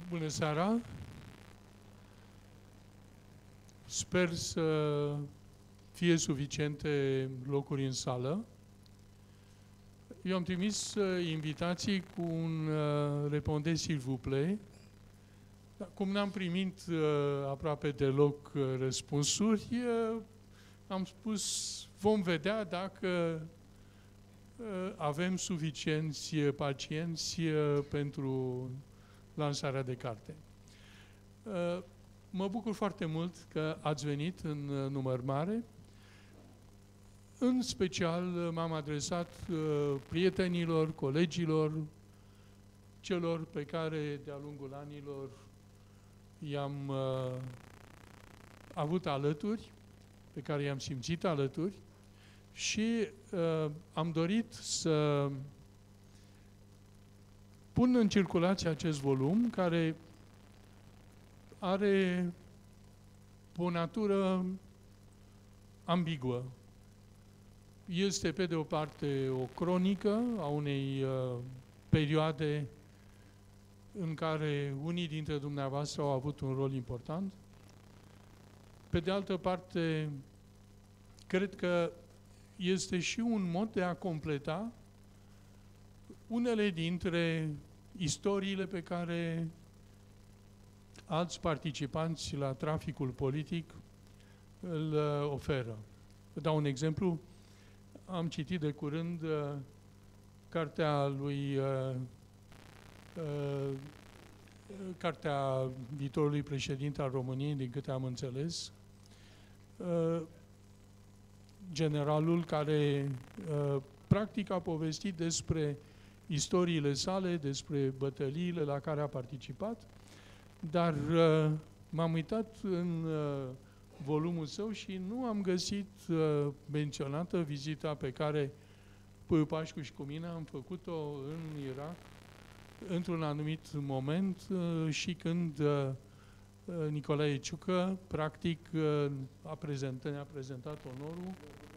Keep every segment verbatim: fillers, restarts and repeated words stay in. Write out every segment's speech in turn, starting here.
Bună seara! Sper să fie suficiente locuri în sală. Eu am trimis invitații cu un uh, répondez s'il vous plaît. Cum n-am primit uh, aproape deloc uh, răspunsuri, uh, am spus vom vedea dacă uh, avem suficienți pacienți uh, pentru lansarea de carte. Uh, mă bucur foarte mult că ați venit în uh, număr mare. În special m-am adresat uh, prietenilor, colegilor, celor pe care de-a lungul anilor i-am uh, avut alături, pe care i-am simțit alături și uh, am dorit să pun în circulație acest volum care are o natură ambiguă. Este, pe de o parte, o cronică a unei uh, perioade în care unii dintre dumneavoastră au avut un rol important. Pe de altă parte, cred că este și un mod de a completa unele dintre istoriile pe care alți participanți la traficul politic îl uh, oferă. Vă dau un exemplu. Am citit de curând uh, cartea lui uh, uh, cartea viitorului președinte al României, din câte am înțeles, uh, generalul care uh, practic a povestit despre istoriile sale, despre bătăliile la care a participat, dar uh, m-am uitat în uh, volumul său și nu am găsit uh, menționată vizita pe care Puiu Pașcu și cu mine am făcut-o în Irak într-un anumit moment uh, și când uh, Nicolae Ciucă practic uh, a prezentat, ne-a prezentat onorul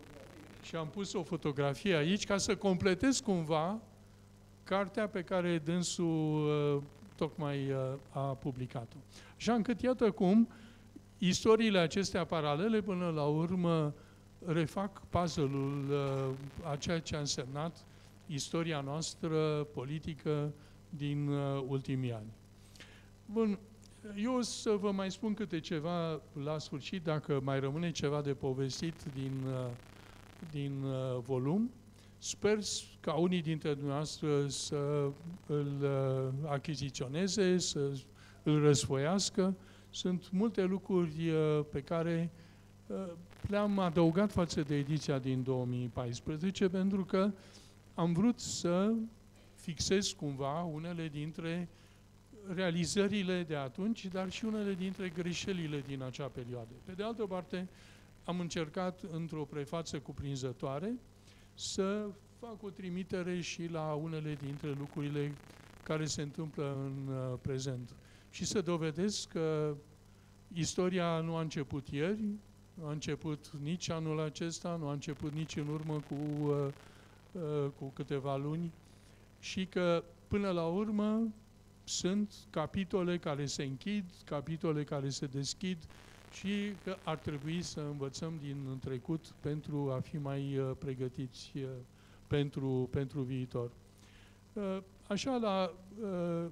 și am pus o fotografie aici ca să completez cumva cartea pe care dânsul uh, tocmai uh, a publicat-o. Așa încât iată cum istoriile acestea paralele, până la urmă, refac puzzle-ul uh, a ceea ce a însemnat istoria noastră politică din uh, ultimii ani. Bun, eu o să vă mai spun câte ceva la sfârșit, dacă mai rămâne ceva de povestit din, uh, din uh, volum. Sper ca unii dintre dumneavoastră să îl uh, achiziționeze, să îl răsfoiască. Sunt multe lucruri uh, pe care uh, le-am adăugat față de ediția din două mii paisprezece, pentru că am vrut să fixez cumva unele dintre realizările de atunci, dar și unele dintre greșelile din acea perioadă. Pe de altă parte, am încercat într-o prefață cuprinzătoare să fac o trimitere și la unele dintre lucrurile care se întâmplă în uh, prezent. Și să dovedesc că istoria nu a început ieri, nu a început nici anul acesta, nu a început nici în urmă cu, uh, uh, cu câteva luni și că, până la urmă, sunt capitole care se închid, capitole care se deschid și că ar trebui să învățăm din trecut pentru a fi mai uh, pregătiți uh, pentru, pentru viitor. Uh, așa, la, uh,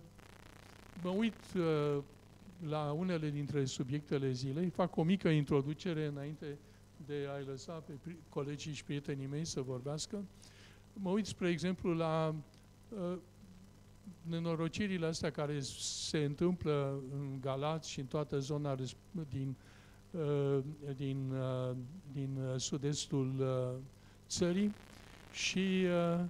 mă uit uh, la unele dintre subiectele zilei, fac o mică introducere înainte de a-i lăsa pe colegii și prietenii mei să vorbească. Mă uit, spre exemplu, la uh, nenorocirile astea care se întâmplă în Galați și în toată zona din, uh, din, uh, din sud-estul uh, țării și uh,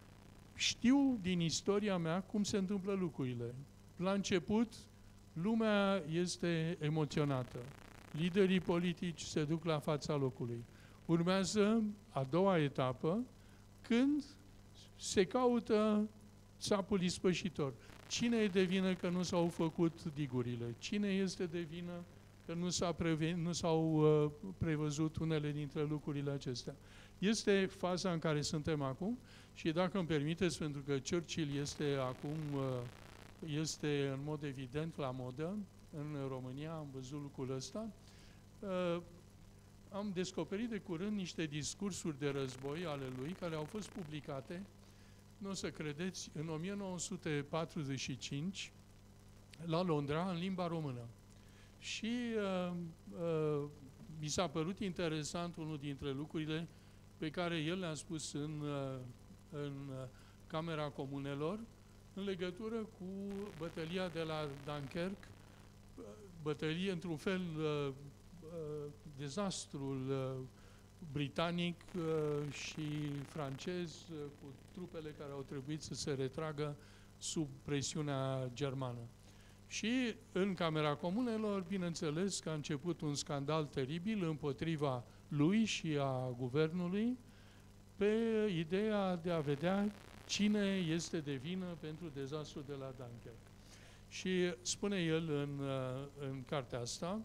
știu din istoria mea cum se întâmplă lucrurile. La început, lumea este emoționată. Liderii politici se duc la fața locului. Urmează a doua etapă, când se caută țapul ispășitor. Cine e de vină că nu s-au făcut digurile? Cine este de vină că nu, s-a preven, nu s-au uh, prevăzut unele dintre lucrurile acestea? Este faza în care suntem acum și, dacă îmi permiteți, pentru că Churchill este acum uh, este în mod evident la modă în România, am văzut lucrul ăsta. Uh, am descoperit de curând niște discursuri de război ale lui, care au fost publicate, nu o să credeți, în o mie nouă sute patruzeci și cinci, la Londra, în limba română. Și uh, uh, mi s-a părut interesant unul dintre lucrurile pe care el le-a spus în, uh, în uh, Camera Comunelor, în legătură cu bătălia de la Dunkerque, bătălie, într-un fel, uh, uh, dezastrul uh, britanic uh, și francez, uh, cu trupele care au trebuit să se retragă sub presiunea germană. Și în Camera Comunelor, bineînțeles că a început un scandal teribil împotriva lui și a guvernului, pe ideea de a vedea cine este de vină pentru dezastrul de la Dunkerque. Și spune el în, în cartea asta,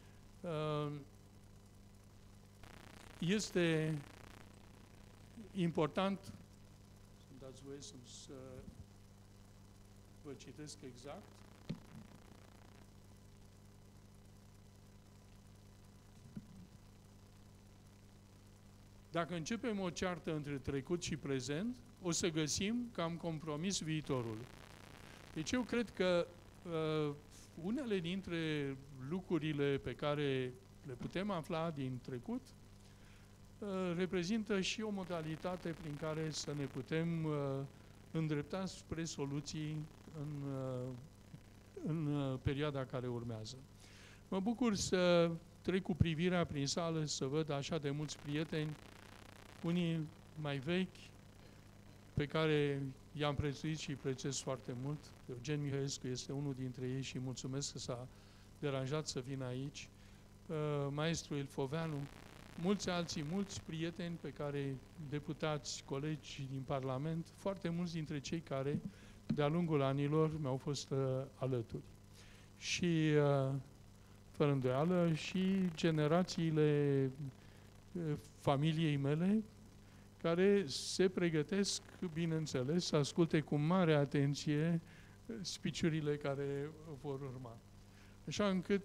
este important, să-mi dați voie să vă citesc exact, dacă începem o ceartă între trecut și prezent, o să găsim că am compromis viitorul. Deci eu cred că uh, unele dintre lucrurile pe care le putem afla din trecut uh, reprezintă și o modalitate prin care să ne putem uh, îndrepta spre soluții în, uh, în uh, perioada care urmează. Mă bucur să trec cu privirea prin sală, să văd așa de mulți prieteni, unii mai vechi, pe care i-am prețuit și îi prețuiesc foarte mult. Eugen Mihaescu este unul dintre ei și mulțumesc că s-a deranjat să vină aici. Uh, Maestru Ilfoveanu, mulți alții, mulți prieteni pe care, deputați, colegi din Parlament, foarte mulți dintre cei care, de-a lungul anilor, mi-au fost uh, alături. Și, uh, fără îndoială, și generațiile uh, familiei mele, care se pregătesc, bineînțeles, să asculte cu mare atenție speech-urile care vor urma. Așa încât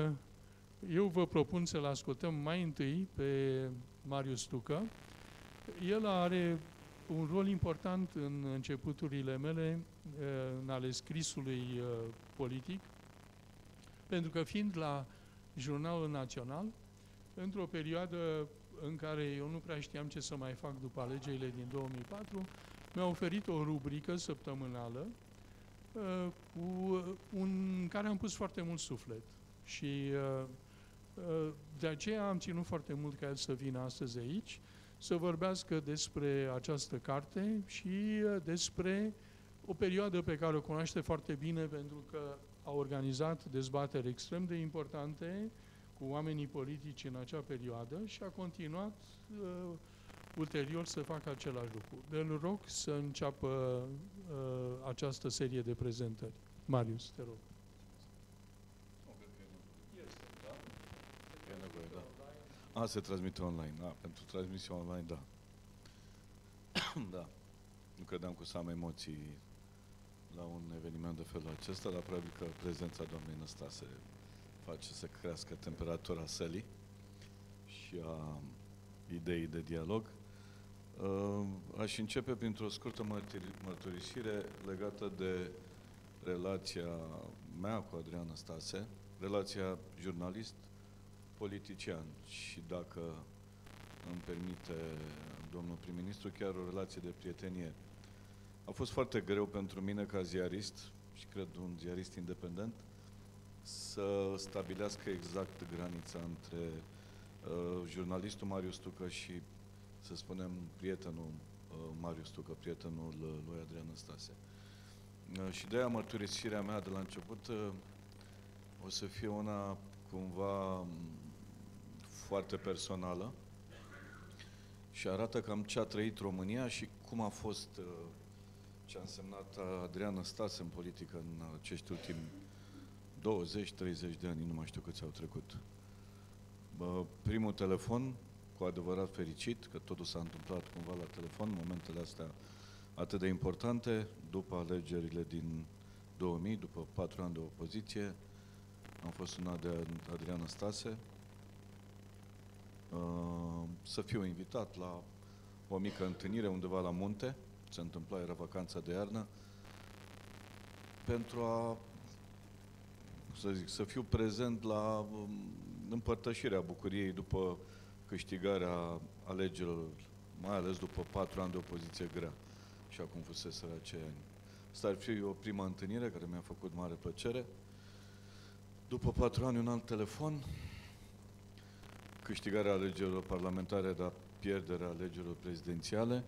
eu vă propun să-l ascultăm mai întâi pe Marius Tucă. El are un rol important în începuturile mele, în ale scrisului politic, pentru că fiind la Jurnalul Național, într-o perioadă în care eu nu prea știam ce să mai fac după alegerile din două mii patru, mi-a oferit o rubrică săptămânală uh, cu un, în care am pus foarte mult suflet. Și uh, uh, de aceea am ținut foarte mult ca el să vină astăzi aici, să vorbească despre această carte și uh, despre o perioadă pe care o cunoaște foarte bine, pentru că a organizat dezbateri extrem de importante cu oamenii politici în acea perioadă și a continuat uh, ulterior să facă același lucru. Îl rog să înceapă uh, această serie de prezentări. Marius, te rog. A, se transmite online. A, pentru transmisie online, da. Da. Nu credeam că o să am emoții la un eveniment de felul acesta, dar probabil că prezența doamnei Năstase face să crească temperatura sălii și a ideii de dialog. Aș începe printr-o scurtă mărturisire legată de relația mea cu Adrian Năstase, relația jurnalist-politician și, dacă îmi permite domnul prim-ministru, chiar o relație de prietenie. A fost foarte greu pentru mine ca ziarist și cred un ziarist independent să stabilească exact granița între uh, jurnalistul Marius Tucă și, să spunem, prietenul uh, Marius Tucă, prietenul uh, lui Adrian Năstase. Uh, și de-aia mărturisirea mea de la început uh, o să fie una cumva um, foarte personală și arată cam ce a trăit România și cum a fost, uh, ce a însemnat Adrian Năstase în politică în acești ultimi douăzeci treizeci de ani, nu mai știu câți au trecut. Bă, primul telefon, cu adevărat fericit, că totul s-a întâmplat cumva la telefon, momentele astea atât de importante, după alegerile din două mii, după patru ani de opoziție, am fost sunat de Adrian Năstase uh, să fiu invitat la o mică întâlnire undeva la munte, se întâmpla, era vacanța de iarnă, pentru a, să zic, să fiu prezent la um, împărtășirea bucuriei după câștigarea alegerilor, mai ales după patru ani de opoziție grea, așa cum fuseseră acei ani. Asta ar fi o prima întâlnire care mi-a făcut mare plăcere. După patru ani, un alt telefon, câștigarea alegerilor parlamentare, dar pierderea alegerilor prezidențiale.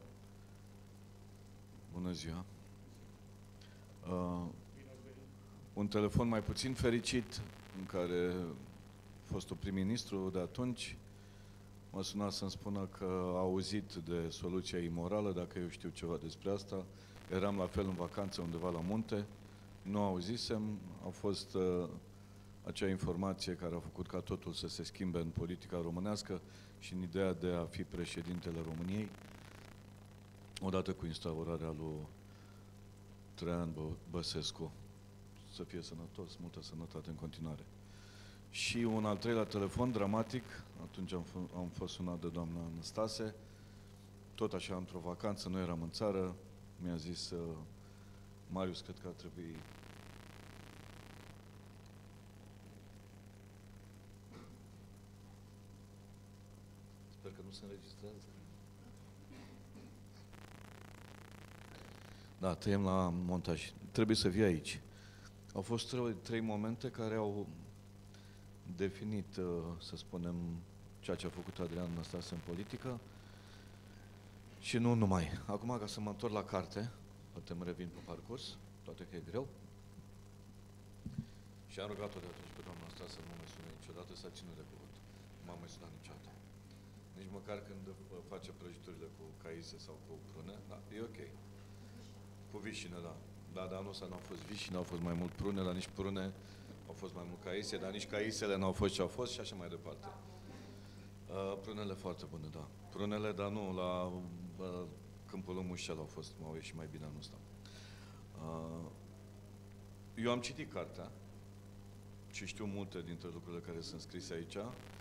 Bună ziua! Uh, un telefon mai puțin fericit, în care fostul prim-ministru de atunci m-a sunat să-mi spună că a auzit de soluția imorală, dacă eu știu ceva despre asta. Eram la fel în vacanță undeva la munte, nu auzisem, a fost uh, acea informație care a făcut ca totul să se schimbe în politica românească și în ideea de a fi președintele României, odată cu instaurarea lui Traian Băsescu. Să fie sănătos, multă sănătate în continuare. Și un al treilea telefon dramatic, atunci am, am fost sunat de doamna Năstase, tot așa într-o vacanță, nu eram în țară, mi-a zis, uh, Marius, cred că ar trebui sper că nu se înregistrează. Da, tăiem la montaj. Trebuie să vii aici. Au fost trei, trei momente care au definit, uh, să spunem, ceea ce a făcut Adrian Năstase în politică și nu numai. Acum, ca să mă întorc la carte, poate mă revin pe parcurs, toate că e greu, și am rugat-o de atunci pe doamna asta să nu mai sune niciodată, s-a ținut de cuvânt. Nu m-am mai sunat niciodată. Nici măcar când face prăjiturile cu caise sau cu prune, da, e ok. Cu vișine, da. Da, dar anul ăsta n-au fost vișine, au fost mai mult prune, dar nici prune, au fost mai mult caise, dar nici caisele n-au fost ce au fost și așa mai departe. Uh, prunele foarte bune, da. Prunele, dar nu, la uh, Câmpul lui Mușel au fost, m-au ieșit mai bine anul ăsta. Uh, eu am citit cartea și știu multe dintre lucrurile care sunt scrise aici,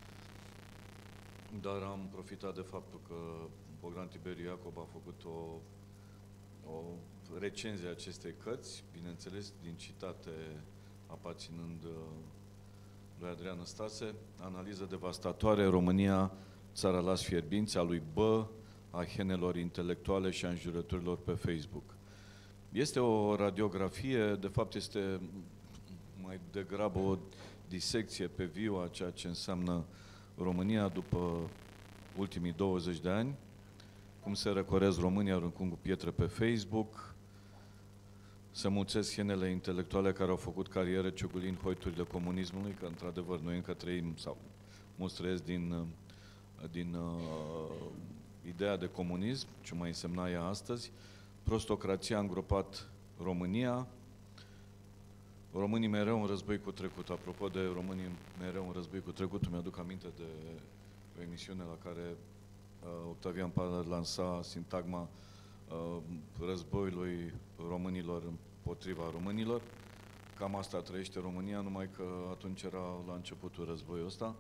dar am profitat de faptul că Bogdan Tiberiu Iacob a făcut o, o recenzie a acestei cărți, bineînțeles, din citate aparținând uh, lui Adrian Năstase, analiză devastatoare, România, țara las fierbinți, a lui Bă, a henelor intelectuale și a înjurăturilor pe Facebook. Este o radiografie, de fapt este mai degrabă o disecție pe viu a ceea ce înseamnă România după ultimii douăzeci de ani, cum se răcoresc România aruncând cu pietre pe Facebook, se mulțesc hienele intelectuale care au făcut carieră ciugulind hoiturile comunismului, că într-adevăr noi încă trăim, sau mulți trăiesc din, din uh, ideea de comunism, ce mai însemna ea astăzi. Prostocrația a îngropat România, românii mereu în război cu trecut. Apropo de românii mereu în război cu trecut, mi-aduc aminte de o emisiune la care uh, Octavian Pal lansa sintagma uh, războiului românilor împotriva românilor. Cam asta trăiește România, numai că atunci era la începutul războiul ăsta.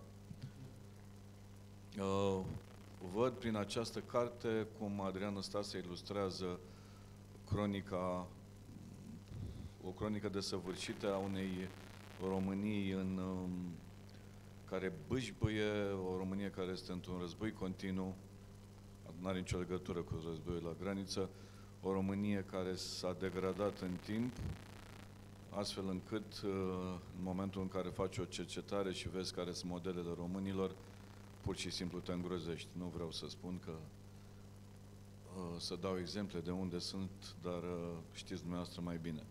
Uh, văd prin această carte cum Adrian Năstase ilustrează cronica, o cronică desăvârșită a unei Românii în, um, care bâșbâie, o Românie care este într-un război continuu, nu are nicio legătură cu războiul la graniță, o Românie care s-a degradat în timp, astfel încât în momentul în care faci o cercetare și vezi care sunt modelele românilor, pur și simplu te îngrozești. Nu vreau să spun că să dau exemple de unde sunt, dar știți dumneavoastră mai bine.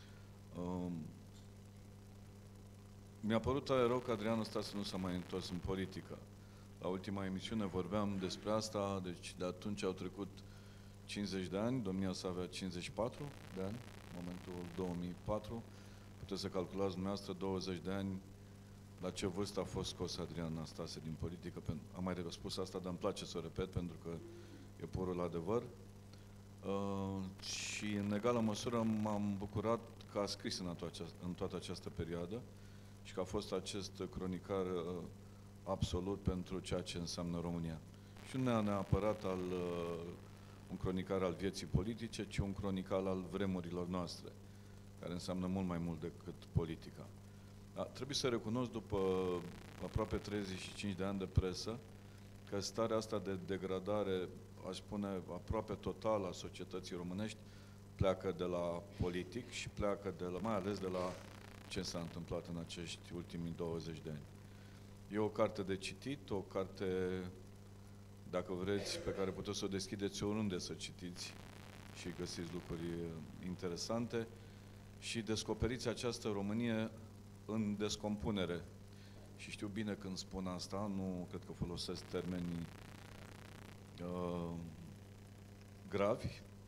Mi-a părut tare rău că Adrian Năstase nu s-a mai întors în politică. La ultima emisiune vorbeam despre asta, deci de atunci au trecut cincizeci de ani, domnia sa avea cincizeci și patru de ani, în momentul două mii patru. Puteți să calculați dumneavoastră douăzeci de ani la ce vârstă a fost scos Adrian Năstase din politică. Am mai spus asta, dar îmi place să o repet pentru că e purul adevăr. Uh, și în egală măsură m-am bucurat că a scris în, în toată această perioadă și că a fost acest cronicar uh, absolut pentru ceea ce înseamnă România. Și nu neapărat al, uh, un cronicar al vieții politice, ci un cronicar al vremurilor noastre, care înseamnă mult mai mult decât politica. Da, trebuie să recunosc, după aproape treizeci și cinci de ani de presă, că starea asta de degradare, aș spune, aproape totală a societății românești, pleacă de la politic și pleacă de la, mai ales de la ce s-a întâmplat în acești ultimii douăzeci de ani. E o carte de citit, o carte, dacă vreți, pe care puteți să o deschideți oriunde să citiți și găsiți lucruri interesante și descoperiți această Românie în descompunere. Și știu bine când spun asta, nu cred că folosesc termenii uh, gravi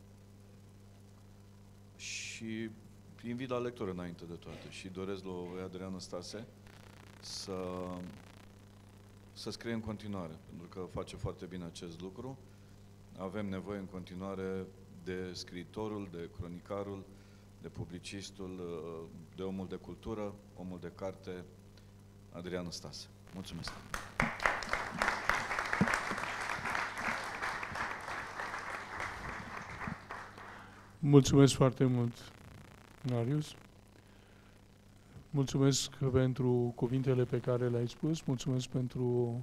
și invit la lectură înainte de toate și doresc lui Adrian Năstase să, să scrie în continuare, pentru că face foarte bine acest lucru. Avem nevoie în continuare de scriitorul, de cronicarul, de publicistul, de omul de cultură, omul de carte, Adrian Năstase. Mulțumesc! Mulțumesc foarte mult, Marius. Mulțumesc pentru cuvintele pe care le-ai spus, mulțumesc pentru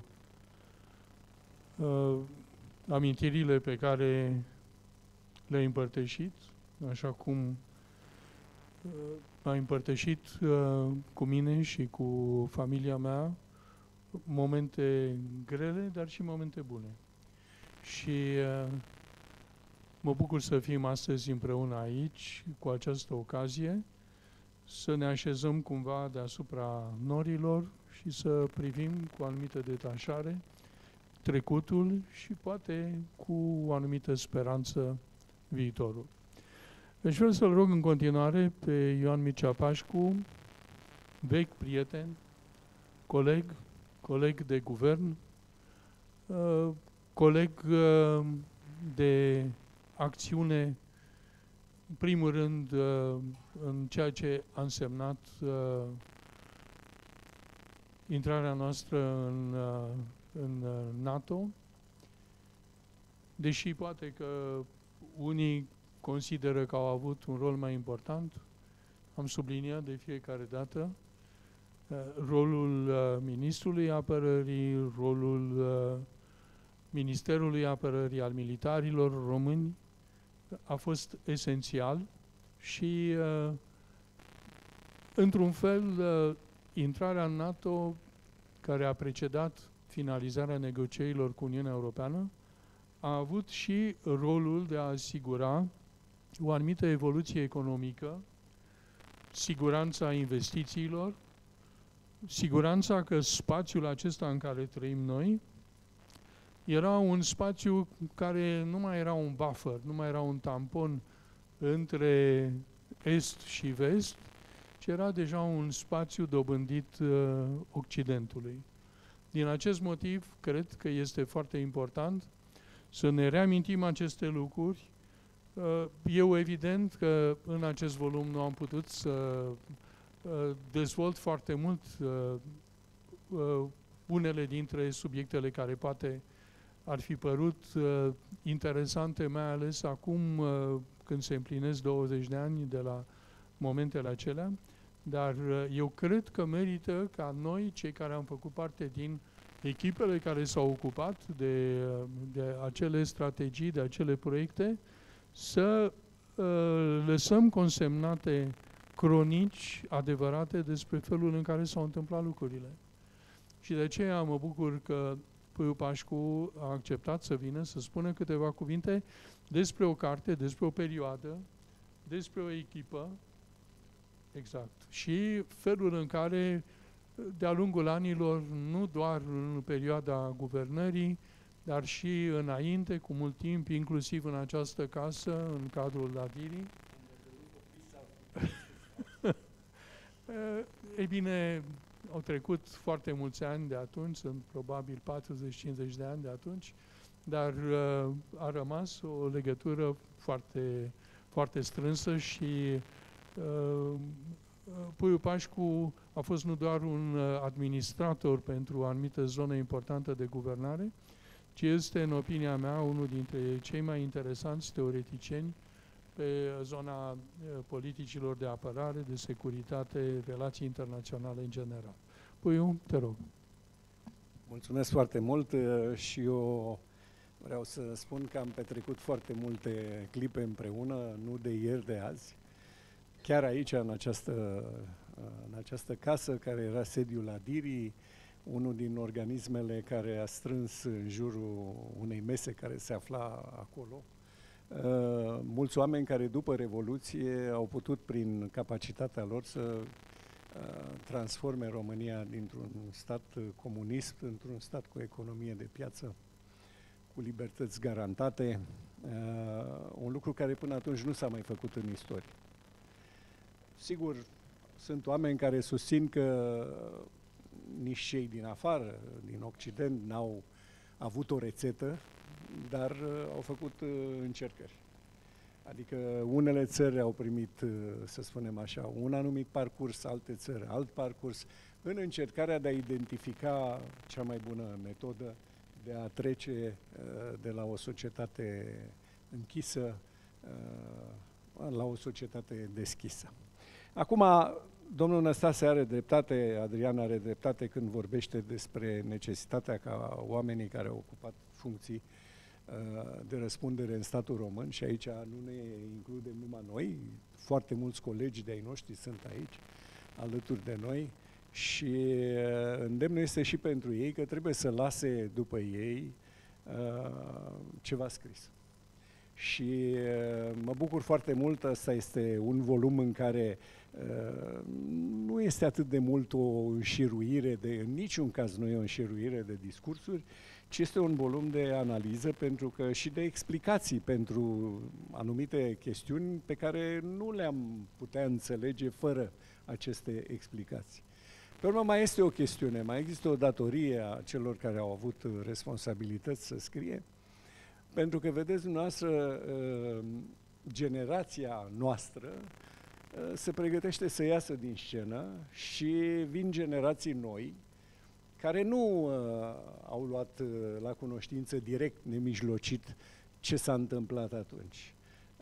uh, amintirile pe care le-ai împărtășit, așa cum uh, ai împărtășit uh, cu mine și cu familia mea momente grele, dar și momente bune. Și uh, mă bucur să fim astăzi împreună aici, cu această ocazie, să ne așezăm cumva deasupra norilor și să privim cu o anumită detașare trecutul și poate cu o anumită speranță viitorul. Deci vreau să-l rog în continuare pe Ioan Mircea Pașcu, vechi prieten, coleg, coleg de guvern, uh, coleg uh, de acțiune, în primul rând, uh, în ceea ce a însemnat uh, intrarea noastră în, uh, în uh, NATO, deși poate că unii consideră că au avut un rol mai important, am subliniat de fiecare dată uh, rolul uh, Ministrului Apărării, rolul uh, Ministerului Apărării, al militarilor români, a fost esențial și, uh, într-un fel, uh, intrarea în NATO, care a precedat finalizarea negocierilor cu Uniunea Europeană, a avut și rolul de a asigura o anumită evoluție economică, siguranța investițiilor, siguranța că spațiul acesta în care trăim noi era un spațiu care nu mai era un buffer, nu mai era un tampon între est și vest, ci era deja un spațiu dobândit uh, Occidentului. Din acest motiv, cred că este foarte important să ne reamintim aceste lucruri. Uh, eu, evident, că în acest volum nu am putut să uh, dezvolt foarte mult uh, uh, unele dintre subiectele care poate ar fi părut uh, interesante, mai ales acum uh, când se împlinesc douăzeci de ani de la momentele acelea, dar uh, eu cred că merită ca noi, cei care am făcut parte din echipele care s-au ocupat de, uh, de acele strategii, de acele proiecte, să uh, lăsăm consemnate cronici adevărate despre felul în care s-au întâmplat lucrurile. Și de aceea mă bucur că Puiu Pașcu a acceptat să vină să spună câteva cuvinte despre o carte, despre o perioadă, despre o echipă, exact, și felul în care, de-a lungul anilor, nu doar în perioada guvernării, dar și înainte, cu mult timp, inclusiv în această casă, în cadrul Lavirii. Ei bine, au trecut foarte mulți ani de atunci, sunt probabil patruzeci cincizeci de ani de atunci, dar a rămas o legătură foarte, foarte strânsă și Puiu Pașcu a fost nu doar un administrator pentru o anumită zonă importantă de guvernare, ci este, în opinia mea, unul dintre cei mai interesanți teoreticieni pe zona politicilor de apărare, de securitate, relații internaționale în general. Puiu, te rog. Mulțumesc foarte mult și eu vreau să spun că am petrecut foarte multe clipe împreună, nu de ieri, de azi. Chiar aici, în această, în această casă, care era sediul Adirii, unul din organismele care a strâns în jurul unei mese care se afla acolo. Uh, mulți oameni care după Revoluție au putut, prin capacitatea lor, să uh, transforme România dintr-un stat comunist într-un stat cu economie de piață, cu libertăți garantate, uh, un lucru care până atunci nu s-a mai făcut în istorie. Sigur, sunt oameni care susțin că nici cei din afară, din Occident, n-au avut o rețetă, dar uh, au făcut uh, încercări. Adică unele țări au primit, uh, să spunem așa, un anumit parcurs, alte țări alt parcurs, în încercarea de a identifica cea mai bună metodă de a trece uh, de la o societate închisă uh, la o societate deschisă. Acum, domnul Năstase are dreptate, Adrian are dreptate când vorbește despre necesitatea ca oamenii care au ocupat funcții de răspundere în statul român, și aici nu ne includem numai noi, foarte mulți colegi de-ai noștri sunt aici, alături de noi, și îndemnul este și pentru ei că trebuie să lase după ei ceva scris. Și mă bucur foarte mult, ăsta este un volum în care uh, nu este atât de mult o înșiruire, de, în niciun caz nu e o înșiruire de discursuri, ci este un volum de analiză pentru că, și de explicații pentru anumite chestiuni pe care nu le-am putea înțelege fără aceste explicații. Pe urmă, mai este o chestiune, mai există o datorie a celor care au avut responsabilități să scrie, pentru că, vedeți dumneavoastră, generația noastră se pregătește să iasă din scenă și vin generații noi care nu au luat la cunoștință direct, nemijlocit, ce s-a întâmplat atunci.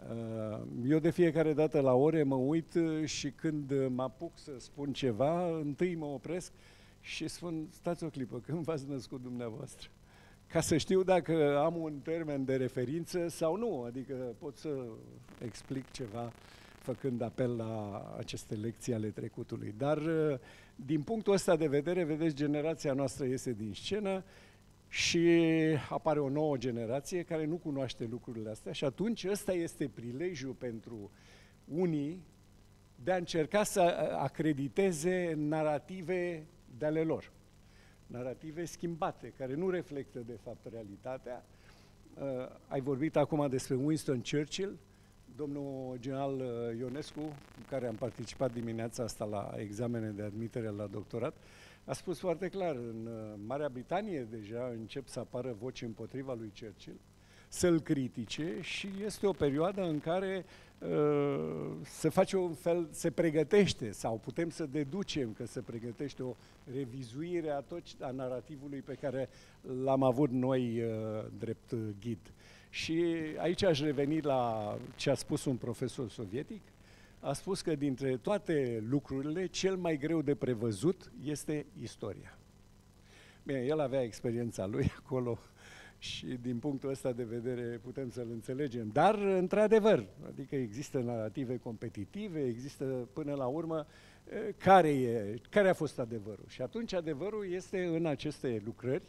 Eu de fiecare dată la ore mă uit și când mă apuc să spun ceva, întâi mă opresc și spun, stați o clipă, când v-ați născut dumneavoastră? Ca să știu dacă am un termen de referință sau nu, adică pot să explic ceva făcând apel la aceste lecții ale trecutului. Dar din punctul ăsta de vedere, vedeți, generația noastră iese din scenă și apare o nouă generație care nu cunoaște lucrurile astea și atunci ăsta este prilejul pentru unii de a încerca să acrediteze narative de ale lor. Narative schimbate, care nu reflectă, de fapt, realitatea. Uh, ai vorbit acum despre Winston Churchill, domnul general uh, Ionescu, cu care am participat dimineața asta la examene de admitere la doctorat, a spus foarte clar, în uh, Marea Britanie deja încep să apară voci împotriva lui Churchill, să-l critique și este o perioadă în care uh, se face un fel, se pregătește, sau putem să deducem că se pregătește o revizuire a, tot, a narativului pe care l-am avut noi uh, drept ghid. Și aici aș reveni la ce a spus un profesor sovietic. A spus că dintre toate lucrurile, cel mai greu de prevăzut este istoria. Bine, el avea experiența lui acolo, și din punctul ăsta de vedere putem să-l înțelegem. Dar, într-adevăr, adică există narative competitive, există până la urmă care, e, care a fost adevărul. Și atunci adevărul este în aceste lucrări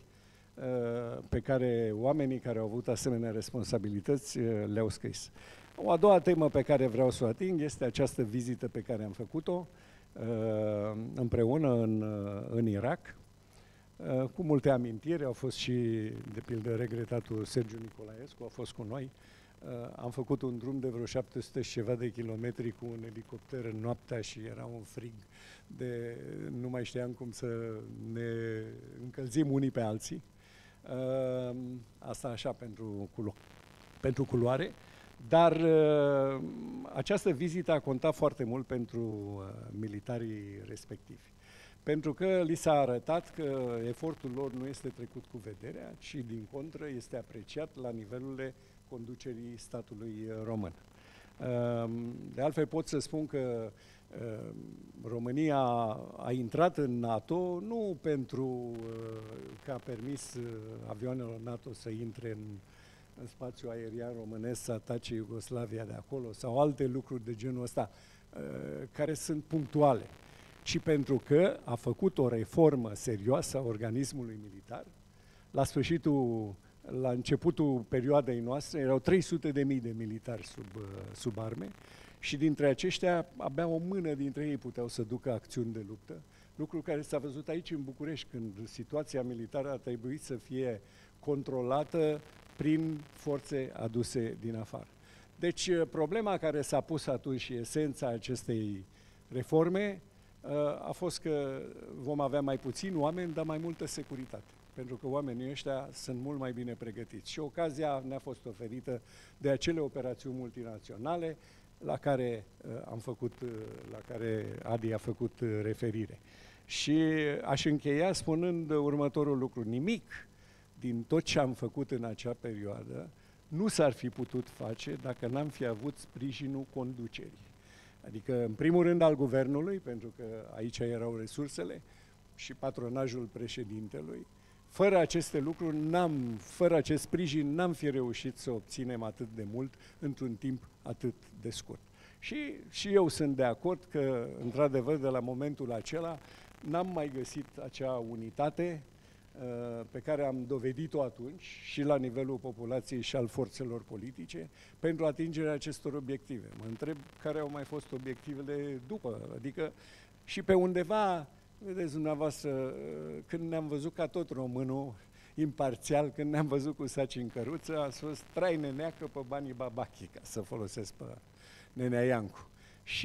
pe care oamenii care au avut asemenea responsabilități le-au scris. O a doua temă pe care vreau să o ating este această vizită pe care am făcut-o împreună în, în Irak, cu multe amintiri. Au fost și, de pildă, regretatul Sergiu Nicolaescu, a fost cu noi. Am făcut un drum de vreo șapte sute și ceva de kilometri cu un elicopter în noaptea și era un frig de nu mai știam cum să ne încălzim unii pe alții. Uh, asta așa pentru, culo pentru culoare. Dar uh, această vizită a contat foarte mult pentru uh, militarii respectivi. Pentru că li s-a arătat că efortul lor nu este trecut cu vederea, ci din contră este apreciat la nivelurile conducerii statului român. Uh, de altfel pot să spun că uh, România a intrat în NATO nu pentru uh, că a permis uh, avioanelor NATO să intre în în spațiul aerian românesc să atace Iugoslavia de acolo sau alte lucruri de genul ăsta care sunt punctuale, ci pentru că a făcut o reformă serioasă a organismului militar. La sfârșitul, la începutul perioadei noastre erau trei sute de mii de militari sub, sub arme și dintre aceștia abia o mână dintre ei puteau să ducă acțiuni de luptă, lucru care s-a văzut aici în București, când situația militară a trebuit să fie controlată prin forțe aduse din afară. Deci, problema care s-a pus atunci și esența acestei reforme a fost că vom avea mai puțini oameni, dar mai multă securitate. Pentru că oamenii ăștia sunt mult mai bine pregătiți. Și ocazia ne-a fost oferită de acele operațiuni multinaționale la care am făcut, la care Adi a făcut referire. Și aș încheia spunând următorul lucru. Nimic din tot ce am făcut în acea perioadă nu s-ar fi putut face dacă n-am fi avut sprijinul conducerii. Adică, în primul rând, al guvernului, pentru că aici erau resursele, și patronajul președintelui. Fără aceste lucruri, n-am, fără acest sprijin, n-am fi reușit să obținem atât de mult într-un timp atât de scurt. Și, și eu sunt de acord că, într-adevăr, de la momentul acela, n-am mai găsit acea unitate pe care am dovedit-o atunci și la nivelul populației și al forțelor politice pentru atingerea acestor obiective. Mă întreb care au mai fost obiectivele după, adică și pe undeva, vedeți dumneavoastră, când ne-am văzut ca tot românul, imparțial, când ne-am văzut cu saci în căruță, a spus trai neneacă pe banii babachi, ca să folosesc pe nenea Iancu. Și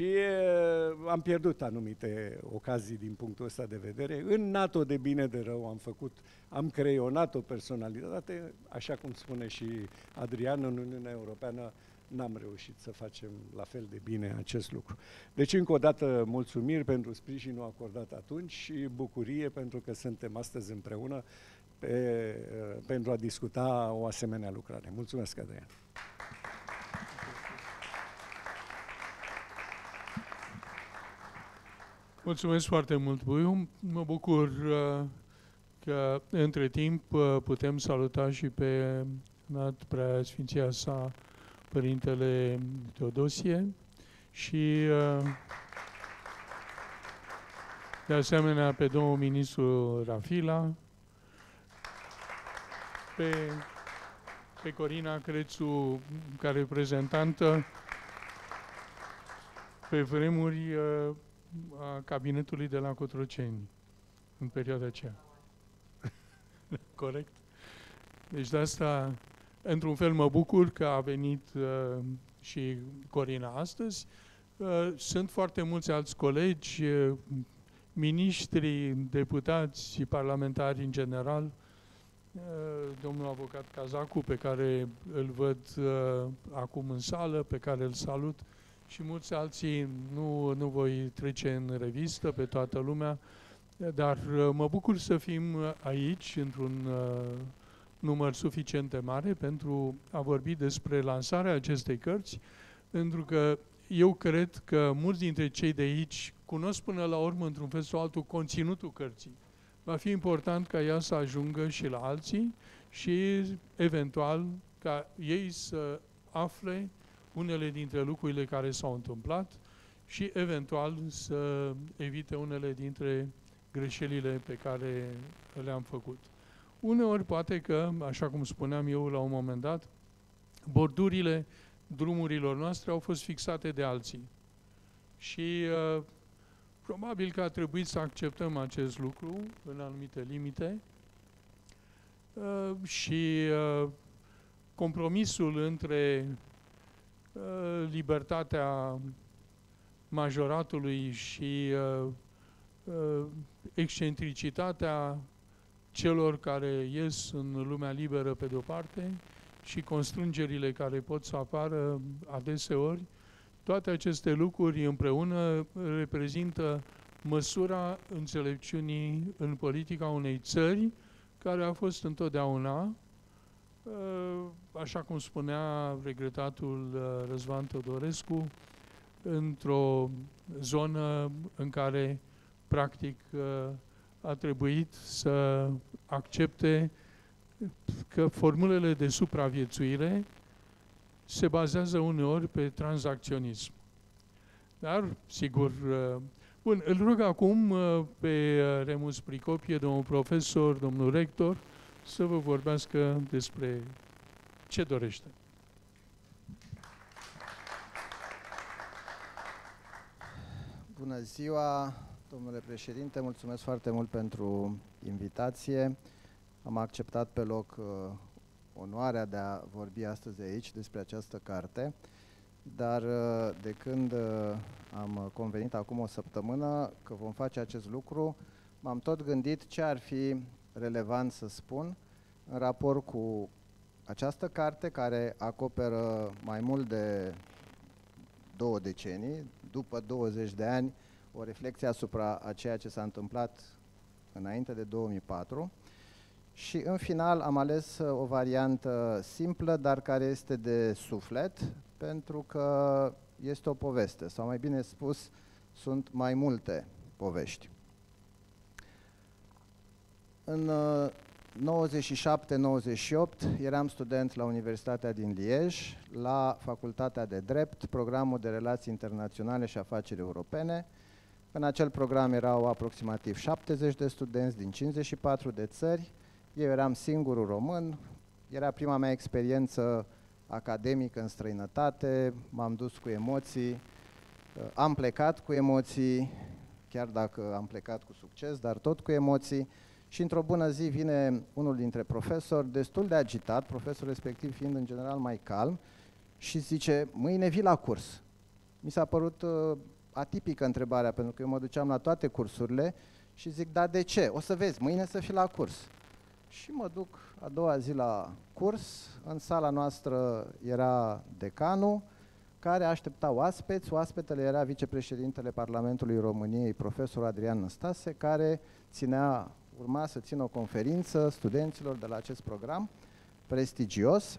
uh, am pierdut anumite ocazii din punctul ăsta de vedere. În NATO, de bine de rău, am făcut, am creionat o personalitate, așa cum spune și Adrian, în Uniunea Europeană n-am reușit să facem la fel de bine acest lucru. Deci, încă o dată, mulțumiri pentru sprijinul acordat atunci și bucurie pentru că suntem astăzi împreună pe, uh, pentru a discuta o asemenea lucrare. Mulțumesc, Adrian! Mulțumesc foarte mult, Puiu. Mă bucur uh, că între timp uh, putem saluta și pe înalt preasfinția sa Părintele Teodosie și uh, de asemenea pe domnul ministru Rafila, pe, pe Corina Crețu, ca reprezentantă pe vremuri uh, a cabinetului de la Cotroceni, în perioada aceea. Corect? Deci de asta, într-un fel, mă bucur că a venit uh, și Corina astăzi. Uh, sunt foarte mulți alți colegi, uh, miniștri, deputați și parlamentari în general. Uh, domnul avocat Cazacu, pe care îl văd uh, acum în sală, pe care îl salut, și mulți alții, nu, nu voi trece în revistă pe toată lumea, dar uh, mă bucur să fim aici, într-un uh, număr suficient de mare, pentru a vorbi despre lansarea acestei cărți, pentru că eu cred că mulți dintre cei de aici cunosc până la urmă, într-un fel sau altul, conținutul cărții. Va fi important ca ea să ajungă și la alții și, eventual, ca ei să afle unele dintre lucrurile care s-au întâmplat și, eventual, să evite unele dintre greșelile pe care le-am făcut. Uneori, poate că, așa cum spuneam eu la un moment dat, bordurile drumurilor noastre au fost fixate de alții. Și uh, probabil că a trebuit să acceptăm acest lucru în anumite limite uh, și uh, compromisul între uh, libertatea majoratului și uh, uh, excentricitatea celor care ies în lumea liberă pe de-o parte și constrângerile care pot să apară adeseori, toate aceste lucruri împreună reprezintă măsura înțelepciunii în politica unei țări care a fost întotdeauna, așa cum spunea regretatul Răzvan Teodorescu, într-o zonă în care, practic, a trebuit să accepte că formulele de supraviețuire se bazează uneori pe tranzacționism. Dar, sigur, bun, îl rog acum pe Remus Pricopie, domnul profesor, domnul rector, să vă vorbească despre ce dorește. Bună ziua, domnule președinte, mulțumesc foarte mult pentru invitație. Am acceptat pe loc uh, onoarea de a vorbi astăzi aici despre această carte, dar uh, de când uh, am convenit acum o săptămână că vom face acest lucru, m-am tot gândit ce ar fi relevant să spun în raport cu această carte care acoperă mai mult de două decenii, după douăzeci de ani, o reflexie asupra a ceea ce s-a întâmplat înainte de două mii patru și în final am ales o variantă simplă, dar care este de suflet, pentru că este o poveste, sau mai bine spus, sunt mai multe povești. În nouăzeci și șapte nouăzeci și opt eram student la Universitatea din Liege, la Facultatea de Drept, programul de Relații Internaționale și Afaceri Europene. În acel program erau aproximativ șaptezeci de studenți din cincizeci și patru de țări. Eu eram singurul român, era prima mea experiență academică în străinătate, m-am dus cu emoții, am plecat cu emoții, chiar dacă am plecat cu succes, dar tot cu emoții. Și într-o bună zi vine unul dintre profesori, destul de agitat, profesorul respectiv fiind în general mai calm, și zice, mâine vii la curs. Mi s-a părut uh, atipică întrebarea, pentru că eu mă duceam la toate cursurile și zic, da, de ce? O să vezi, mâine să fii la curs. Și mă duc a doua zi la curs, în sala noastră era decanul, care aștepta oaspeți. Oaspetele era vicepreședintele Parlamentului României, profesorul Adrian Năstase, care ținea, urma să țină o conferință studenților de la acest program prestigios.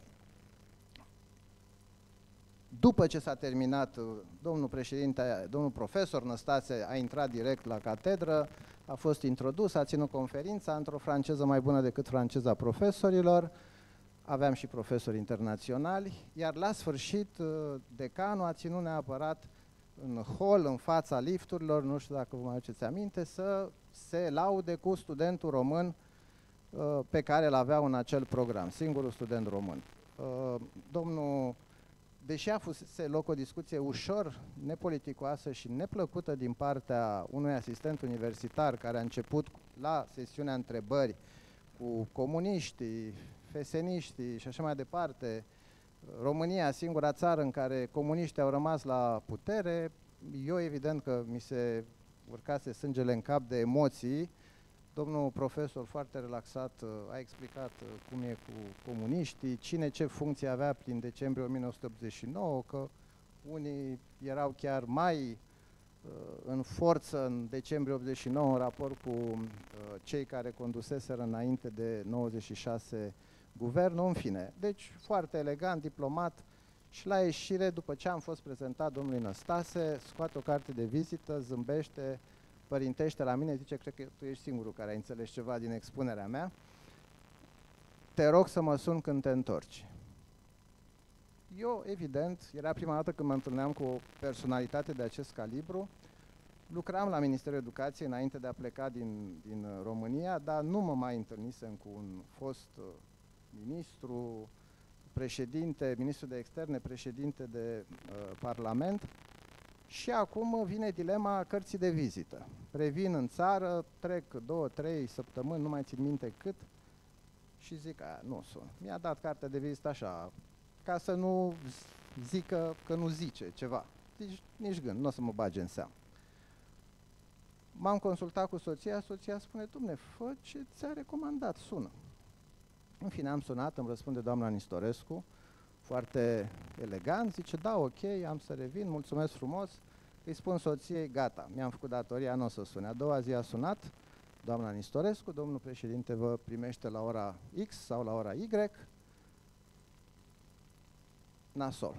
După ce s-a terminat, domnul președinte, domnul profesor Năstase a intrat direct la catedră, a fost introdus, a ținut conferința într-o franceză mai bună decât franceza profesorilor, aveam și profesori internaționali, iar la sfârșit decanul a ținut neapărat în hol, în fața lifturilor, nu știu dacă vă mai aduceți aminte, să se laude cu studentul român uh, pe care îl aveau în acel program, singurul student român. Uh, domnul, deși a fost loc o discuție ușor nepoliticoasă și neplăcută din partea unui asistent universitar care a început la sesiunea întrebări cu comuniștii, feseniștii și așa mai departe, România, singura țară în care comuniștii au rămas la putere, eu evident că mi se urcase sângele în cap de emoții. Domnul profesor foarte relaxat a explicat cum e cu comuniștii, cine ce funcție avea prin decembrie o mie nouă sute optzeci și nouă, că unii erau chiar mai uh, în forță în decembrie optzeci și nouă în raport cu uh, cei care conduseseră înainte de nouăzeci și șase guvernul, în fine. Deci foarte elegant, diplomat, și la ieșire, după ce am fost prezentat domnului Năstase, scoate o carte de vizită, zâmbește, părintește la mine, zice, cred că tu ești singurul care ai înțeles ceva din expunerea mea. Te rog să mă sun când te întorci. Eu, evident, era prima dată când mă întâlneam cu o personalitate de acest calibru. Lucram la Ministerul Educației înainte de a pleca din, din România, dar nu mă mai întâlnisem cu un fost uh, ministru, președinte, ministru de externe, președinte de uh, Parlament. Și acum vine dilema cărții de vizită. Revin în țară, trec două, trei săptămâni, nu mai țin minte cât, și zic, a, nu sun. Mi-a dat cartea de vizită așa, ca să nu zică că nu zice ceva. Deci nici gând, nu o să mă bage în seamă. m-am consultat cu soția, soția spune, dom'le, fă ce ți-a recomandat, sună. În fine, am sunat, îmi răspunde doamna Nistorescu, foarte elegant, zice, da, ok, am să revin, mulțumesc frumos, îi spun soției, gata, mi-am făcut datoria, nu o să sune. A doua zi a sunat doamna Nistorescu, domnul președinte vă primește la ora X sau la ora Y, nasol.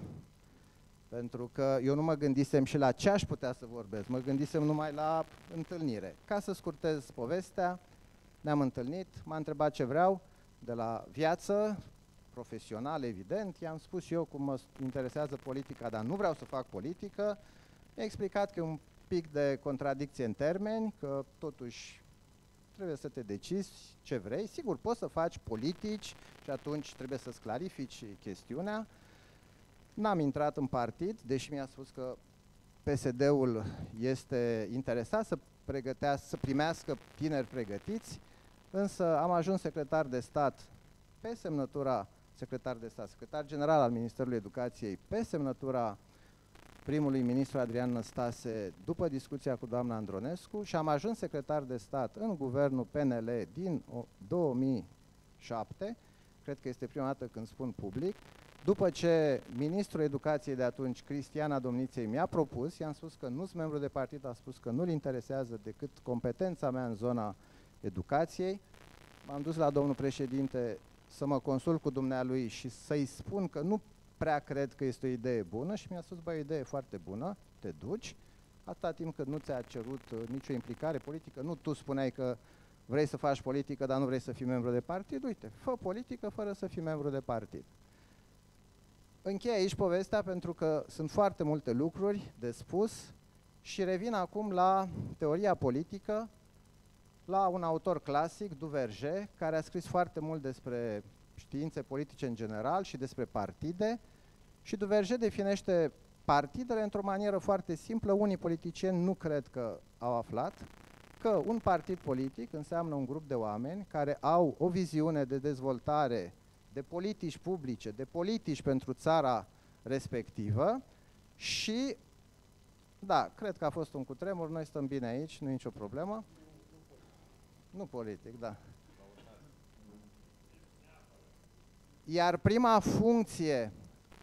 Pentru că eu nu mă gândisem și la ce aș putea să vorbesc, mă gândisem numai la întâlnire. Ca să scurtez povestea, ne-am întâlnit, m-a întrebat ce vreau de la viață, profesional, evident, i-am spus eu cum mă interesează politica, dar nu vreau să fac politică, mi-a explicat că e un pic de contradicție în termeni, că totuși trebuie să te decizi ce vrei, sigur poți să faci politici și atunci trebuie să-ți clarifici chestiunea. N-am intrat în partid, deși mi-a spus că P S D-ul este interesat să, să primească tineri pregătiți, însă am ajuns secretar de stat pe semnătura, secretar de stat, secretar general al Ministerului Educației, pe semnătura primului ministru Adrian Năstase, după discuția cu doamna Andronescu, și am ajuns secretar de stat în guvernul P N L din două mii șapte, cred că este prima dată când spun public, după ce ministrul educației de atunci, Cristiana Domniței, mi-a propus, i-am spus că nu sunt membru de partid, a spus că nu-l interesează decât competența mea în zona educației. M-am dus la domnul președinte să mă consult cu dumnealui și să-i spun că nu prea cred că este o idee bună și mi-a spus, bă, o idee foarte bună, te duci, atâta timp cât nu ți-a cerut uh, nicio implicare politică, nu tu spuneai că vrei să faci politică, dar nu vrei să fii membru de partid, uite, fă politică fără să fii membru de partid. Închei aici povestea pentru că sunt foarte multe lucruri de spus și revin acum la teoria politică, la un autor clasic, Duverger, care a scris foarte mult despre științe politice în general și despre partide, și Duverger definește partidele într-o manieră foarte simplă. Unii politicieni nu cred că au aflat că un partid politic înseamnă un grup de oameni care au o viziune de dezvoltare, de politici publice, de politici pentru țara respectivă și, da, cred că a fost un cutremur, noi stăm bine aici, nu e nicio problemă. Nu politic, da. Iar prima funcție,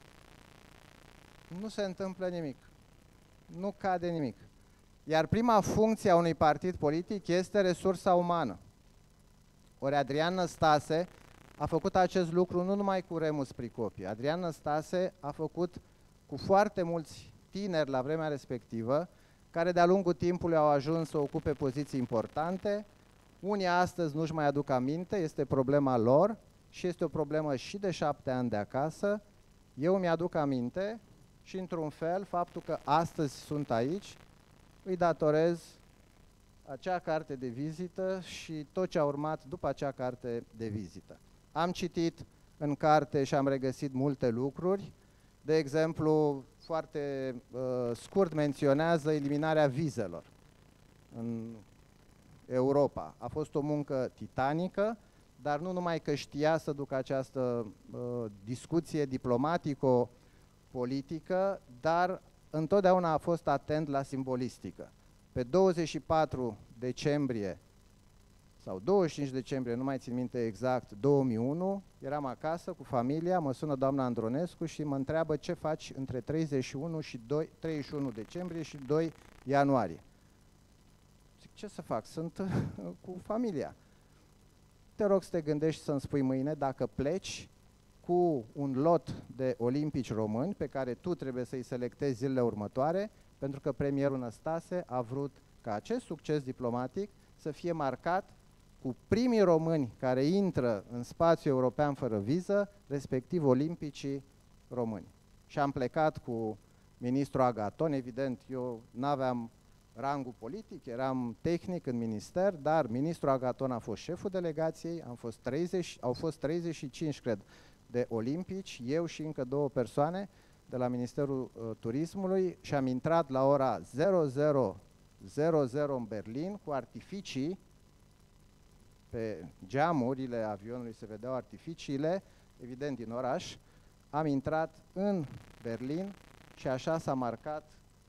nu se întâmplă nimic, nu cade nimic. Iar prima funcție a unui partid politic este resursa umană. Ori Adrian Năstase a făcut acest lucru nu numai cu Remus Pricopi. Adrian Năstase a făcut cu foarte mulți tineri la vremea respectivă, care de-a lungul timpului au ajuns să ocupe poziții importante. Unii astăzi nu-și mai aduc aminte, este problema lor și este o problemă și de șapte ani de acasă. Eu mi-aduc aminte și, într-un fel, faptul că astăzi sunt aici, îi datorez acea carte de vizită și tot ce a urmat după acea carte de vizită. Am citit în carte și am regăsit multe lucruri. De exemplu, foarte uh, scurt menționează eliminarea vizelor în Europa. A fost o muncă titanică, dar nu numai că știa să ducă această uh, discuție diplomatico-politică, dar întotdeauna a fost atent la simbolistică. Pe douăzeci și patru decembrie sau douăzeci și cinci decembrie, nu mai țin minte exact, două mii unu, eram acasă cu familia, mă sună doamna Andronescu și mă întreabă ce faci între treizeci și unu, și doi, treizeci și unu decembrie și doi ianuarie. Zic, ce să fac? Sunt cu familia. Te rog să te gândești să-mi spui mâine dacă pleci cu un lot de olimpici români pe care tu trebuie să-i selectezi zilele următoare, pentru că premierul Năstase a vrut ca acest succes diplomatic să fie marcat cu primii români care intră în spațiul european fără viză, respectiv olimpicii români. Și am plecat cu ministrul Agaton, evident, eu n-aveam rangul politic, eram tehnic în minister, dar ministrul Agaton a fost șeful delegației, am fost treizeci, au fost treizeci și cinci, cred, de olimpici, eu și încă două persoane de la Ministerul uh, Turismului și am intrat la ora zero zero zero zero în Berlin cu artificii. Pe geamurile avionului se vedeau artificiile, evident din oraș. Am intrat în Berlin și așa s-a marcat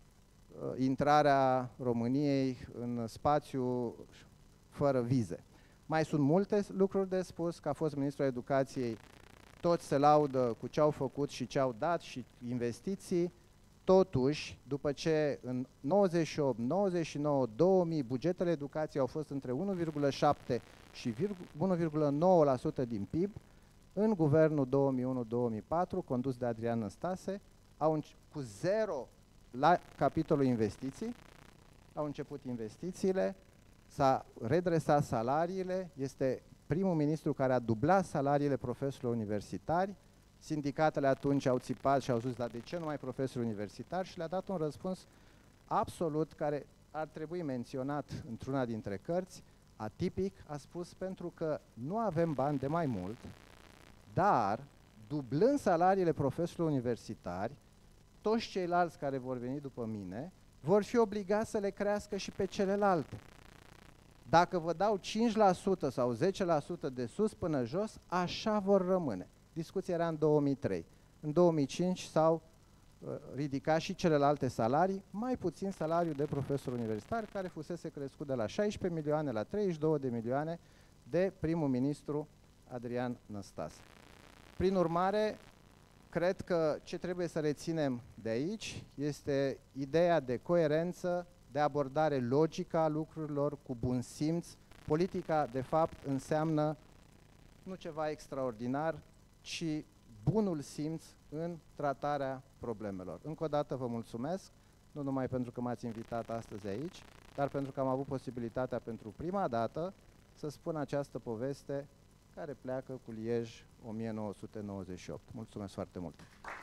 intrarea României în spațiu fără vize. Mai sunt multe lucruri de spus, că a fost ministrul educației, toți se laudă cu ce au făcut și ce au dat și investiții. Totuși, după ce în nouăzeci și opt, nouăzeci și nouă, două mii bugetele educației au fost între unu virgulă șapte și unu virgulă nouă la sută din P I B, în guvernul două mii unu două mii patru, condus de Adrian Năstase, au cu zero la capitolul investiții, au început investițiile, s-a redresat salariile, este primul ministru care a dublat salariile profesorilor universitari. Sindicatele atunci au țipat și au zis, dar de ce nu mai profesori universitari? Și le-a dat un răspuns absolut care ar trebui menționat într-una dintre cărți, atipic, a spus, pentru că nu avem bani de mai mult, dar dublând salariile profesorilor universitari, toți ceilalți care vor veni după mine vor fi obligați să le crească și pe celelalte. Dacă vă dau cinci la sută sau zece la sută de sus până jos, așa vor rămâne. Discuția era în două mii trei. În două mii cinci s-au uh, ridicat și celelalte salarii, mai puțin salariul de profesor universitar, care fusese crescut de la șaisprezece milioane la treizeci și două de milioane de primul ministru Adrian Năstase. Prin urmare, cred că ce trebuie să reținem de aici este ideea de coerență, de abordare logică a lucrurilor, cu bun simț. Politica, de fapt, înseamnă nu ceva extraordinar, ci bunul simț în tratarea problemelor. Încă o dată vă mulțumesc, nu numai pentru că m-ați invitat astăzi aici, dar pentru că am avut posibilitatea pentru prima dată să spun această poveste care pleacă cu Liej o mie nouă sute nouăzeci și opt. Mulțumesc foarte mult!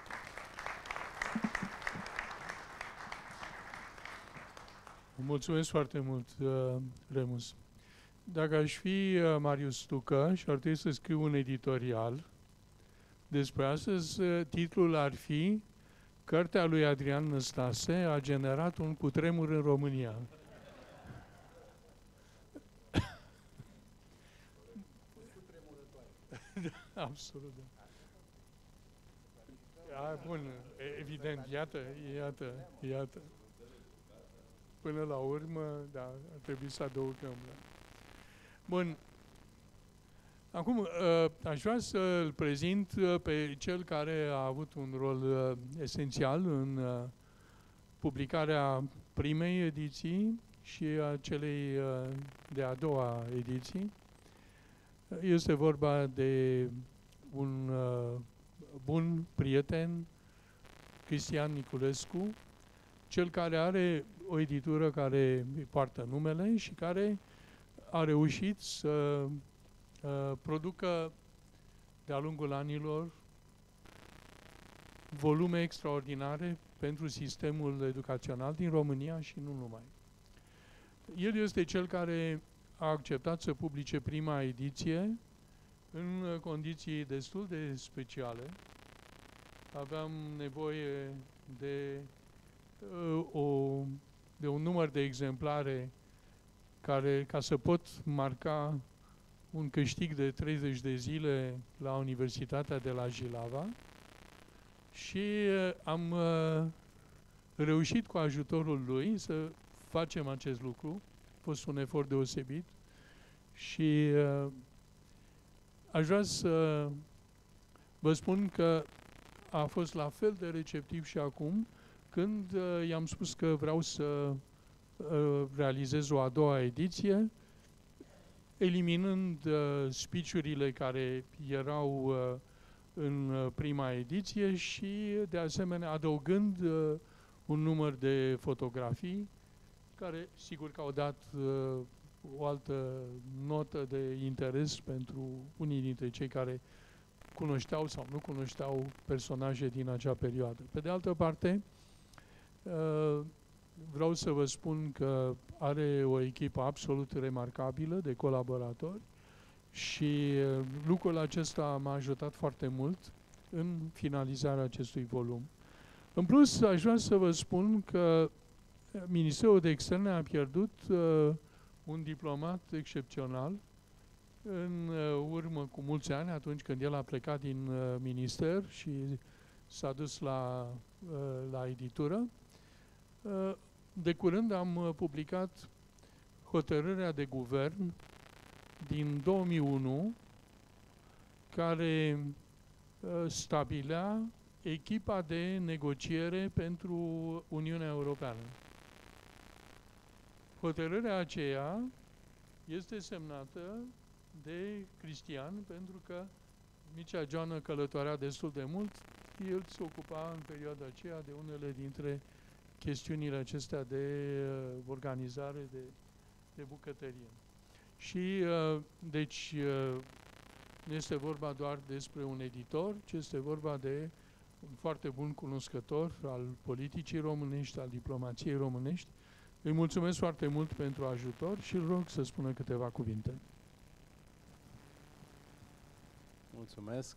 Mulțumesc foarte mult, uh, Remus. Dacă aș fi uh, Marius Stucă și ar trebui să scriu un editorial despre astăzi, uh, titlul ar fi Cartea lui Adrian Năstase a generat un cutremur în România. Da, absolut, da. A, bun, evident, iată, iată, iată. Până la urmă, da, ar trebui să adăugăm. Da. Bun. Acum, uh, aș vrea să-l prezint uh, pe cel care a avut un rol uh, esențial în uh, publicarea primei ediții și a celei uh, de a doua ediții. Este vorba de un uh, bun prieten, Cristian Niculescu, cel care are o editură care îi poartă numele și care a reușit să uh, producă de-a lungul anilor volume extraordinare pentru sistemul educațional din România și nu numai. El este cel care a acceptat să publice prima ediție în condiții destul de speciale. Aveam nevoie de, uh, o, de un număr de exemplare care, ca să pot marca un câștig de treizeci de zile la Universitatea de la Jilava, și uh, am uh, reușit cu ajutorul lui să facem acest lucru. A fost un efort deosebit și uh, aș vrea să vă spun că a fost la fel de receptiv și acum, când uh, i-am spus că vreau să uh, realizez o a doua ediție, eliminând uh, speech-urile care erau uh, în uh, prima ediție și, de asemenea, adăugând uh, un număr de fotografii, care, sigur că au dat uh, o altă notă de interes pentru unii dintre cei care cunoșteau sau nu cunoșteau personaje din acea perioadă. Pe de altă parte, uh, vreau să vă spun că are o echipă absolut remarcabilă de colaboratori și uh, lucrul acesta m-a ajutat foarte mult în finalizarea acestui volum. În plus, aș vrea să vă spun că Ministerul de Externe a pierdut uh, un diplomat excepțional în uh, urmă cu mulți ani, atunci când el a plecat din uh, minister și s-a dus la, uh, la editură. Uh, de curând am uh, publicat hotărârea de guvern din două mii unu, care uh, stabilea echipa de negociere pentru Uniunea Europeană. Hotărârea aceea este semnată de Cristian, pentru că micea Joană călătorea destul de mult, el se ocupa în perioada aceea de unele dintre chestiunile acestea de uh, organizare, de, de bucătărie. Și, uh, deci, uh, nu este vorba doar despre un editor, ci este vorba de un foarte bun cunoscător al politicii românești, al diplomației românești. Îi mulțumesc foarte mult pentru ajutor și îl rog să spună câteva cuvinte. Mulțumesc.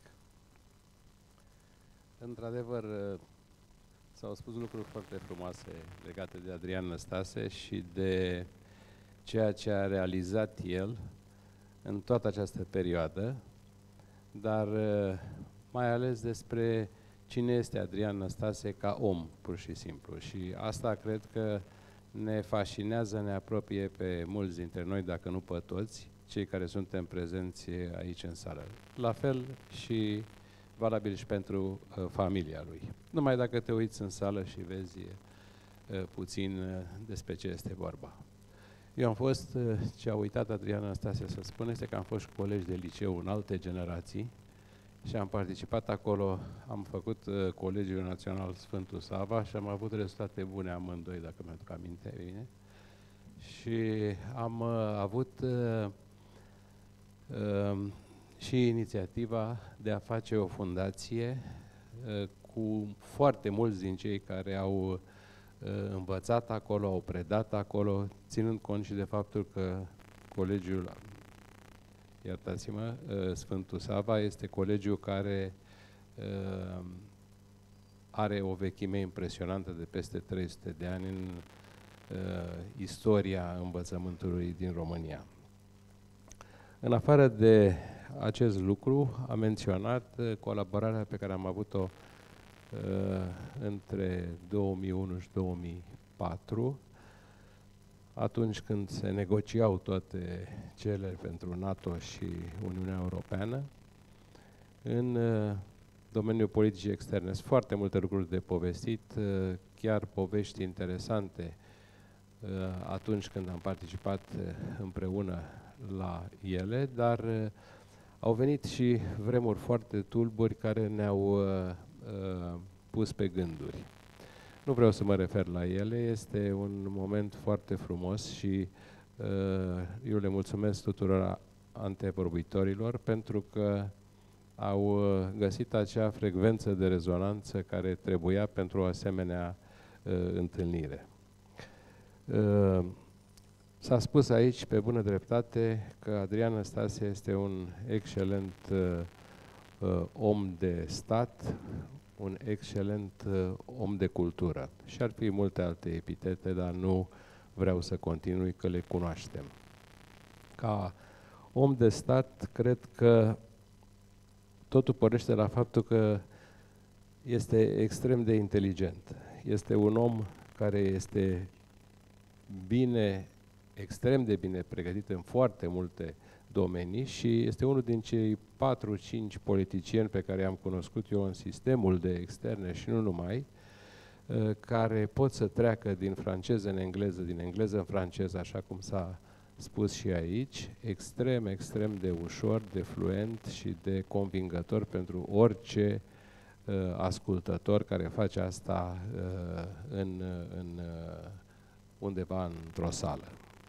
Într-adevăr, s-au spus lucruri foarte frumoase legate de Adrian Năstase și de ceea ce a realizat el în toată această perioadă, dar mai ales despre cine este Adrian Năstase ca om, pur și simplu. Și asta cred că ne fascinează, ne apropie pe mulți dintre noi, dacă nu pe toți, cei care suntem prezenți aici în sală. La fel și valabil și pentru uh, familia lui. Numai dacă te uiți în sală și vezi uh, puțin uh, despre ce este vorba. Eu am fost, uh, ce a uitat Adrian Năstase să spun, este că am fost colegi de liceu în alte generații și am participat acolo, am făcut uh, Colegiul Național Sfântul Sava și am avut rezultate bune amândoi, dacă mi-aduc aminte bine. Și am uh, avut uh, uh, și inițiativa de a face o fundație uh, cu foarte mulți din cei care au uh, învățat acolo, au predat acolo, ținând cont și de faptul că colegiul, iertați-mă, uh, Sfântul Sava este colegiul care uh, are o vechime impresionantă de peste trei sute de ani în uh, istoria învățământului din România. În afară de acest lucru, am menționat uh, colaborarea pe care am avut-o uh, între două mii unu și două mii patru, atunci când se negociau toate cele pentru NATO și Uniunea Europeană. În uh, domeniul politicii externe sunt foarte multe lucruri de povestit, uh, chiar povești interesante uh, atunci când am participat uh, împreună la ele, dar uh, au venit și vremuri foarte tulburi care ne-au uh, uh, pus pe gânduri. Nu vreau să mă refer la ele, este un moment foarte frumos și uh, eu le mulțumesc tuturor antevorbitorilor pentru că au uh, găsit acea frecvență de rezonanță care trebuia pentru o asemenea uh, întâlnire. Uh, S-a spus aici, pe bună dreptate, că Adrian Năstase este un excelent uh, uh, om de stat, un excelent uh, om de cultură. Și ar fi multe alte epitete, dar nu vreau să continui, că le cunoaștem. Ca om de stat, cred că totul pornește la faptul că este extrem de inteligent. Este un om care este bine, extrem de bine pregătit în foarte multe domenii și este unul din cei patru cinci politicieni pe care i-am cunoscut eu în sistemul de externe și nu numai, care pot să treacă din franceză în engleză, din engleză în franceză, așa cum s-a spus și aici, extrem, extrem de ușor, de fluent și de convingător pentru orice uh, ascultător care face asta uh, în, în, uh, undeva într-o sală.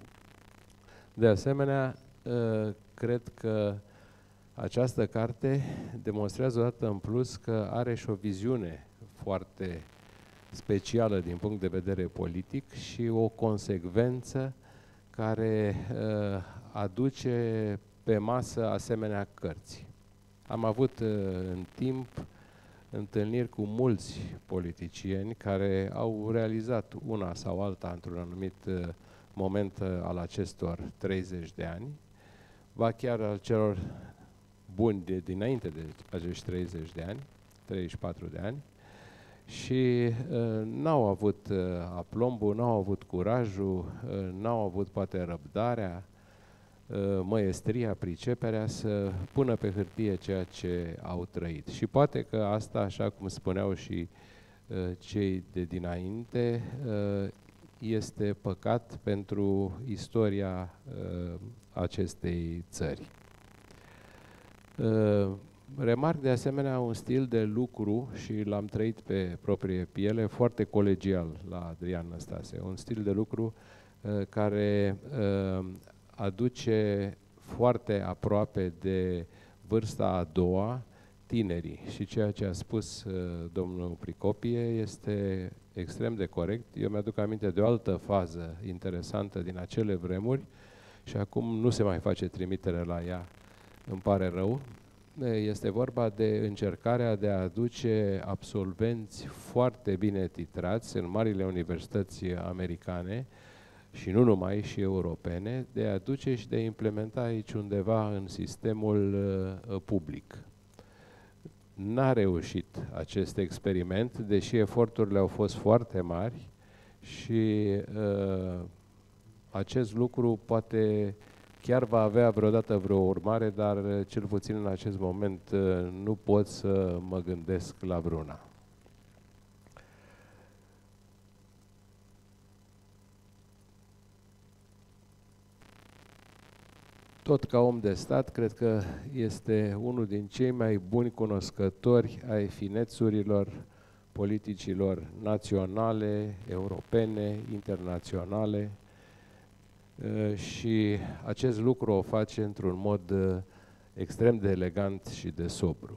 De asemenea, uh, cred că această carte demonstrează o dată în plus că are și o viziune foarte specială din punct de vedere politic și o consecvență care uh, aduce pe masă asemenea cărți. Am avut uh, în timp întâlniri cu mulți politicieni care au realizat una sau alta într-un anumit uh, moment uh, al acestor treizeci de ani, ba chiar al celor buni de dinainte de acești treizeci de ani, treizeci și patru de ani, și uh, n-au avut uh, aplombul, n-au avut curajul, uh, n-au avut poate răbdarea, uh, măestria, priceperea să pună pe hârtie ceea ce au trăit. Și poate că asta, așa cum spuneau și uh, cei de dinainte, uh, este păcat pentru istoria uh, acestei țări. Uh, remarc de asemenea un stil de lucru, și l-am trăit pe proprie piele, foarte colegial la Adrian Năstase. Un stil de lucru uh, care uh, aduce foarte aproape de vârsta a doua tinerii. Și ceea ce a spus uh, domnul Pricopie este extrem de corect. Eu mi-aduc aminte de o altă fază interesantă din acele vremuri și acum nu se mai face trimitere la ea, îmi pare rău. Este vorba de încercarea de a aduce absolvenți foarte bine titrați în marile universități americane și nu numai, și europene, de a aduce și de a implementa aici undeva în sistemul uh, public. N-a reușit acest experiment, deși eforturile au fost foarte mari și uh, acest lucru poate chiar va avea vreodată vreo urmare, dar cel puțin în acest moment uh, nu pot să mă gândesc la vreuna. Tot ca om de stat, cred că este unul din cei mai buni cunoscători ai finețurilor politicilor naționale, europene, internaționale, și acest lucru o face într-un mod extrem de elegant și de sobru.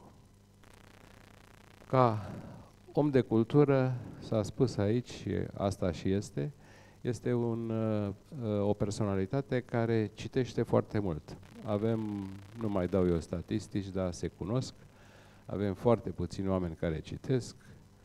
Ca om de cultură, s-a spus aici, și asta și este, este un, o personalitate care citește foarte mult. Avem, nu mai dau eu statistici, dar se cunosc, avem foarte puțini oameni care citesc,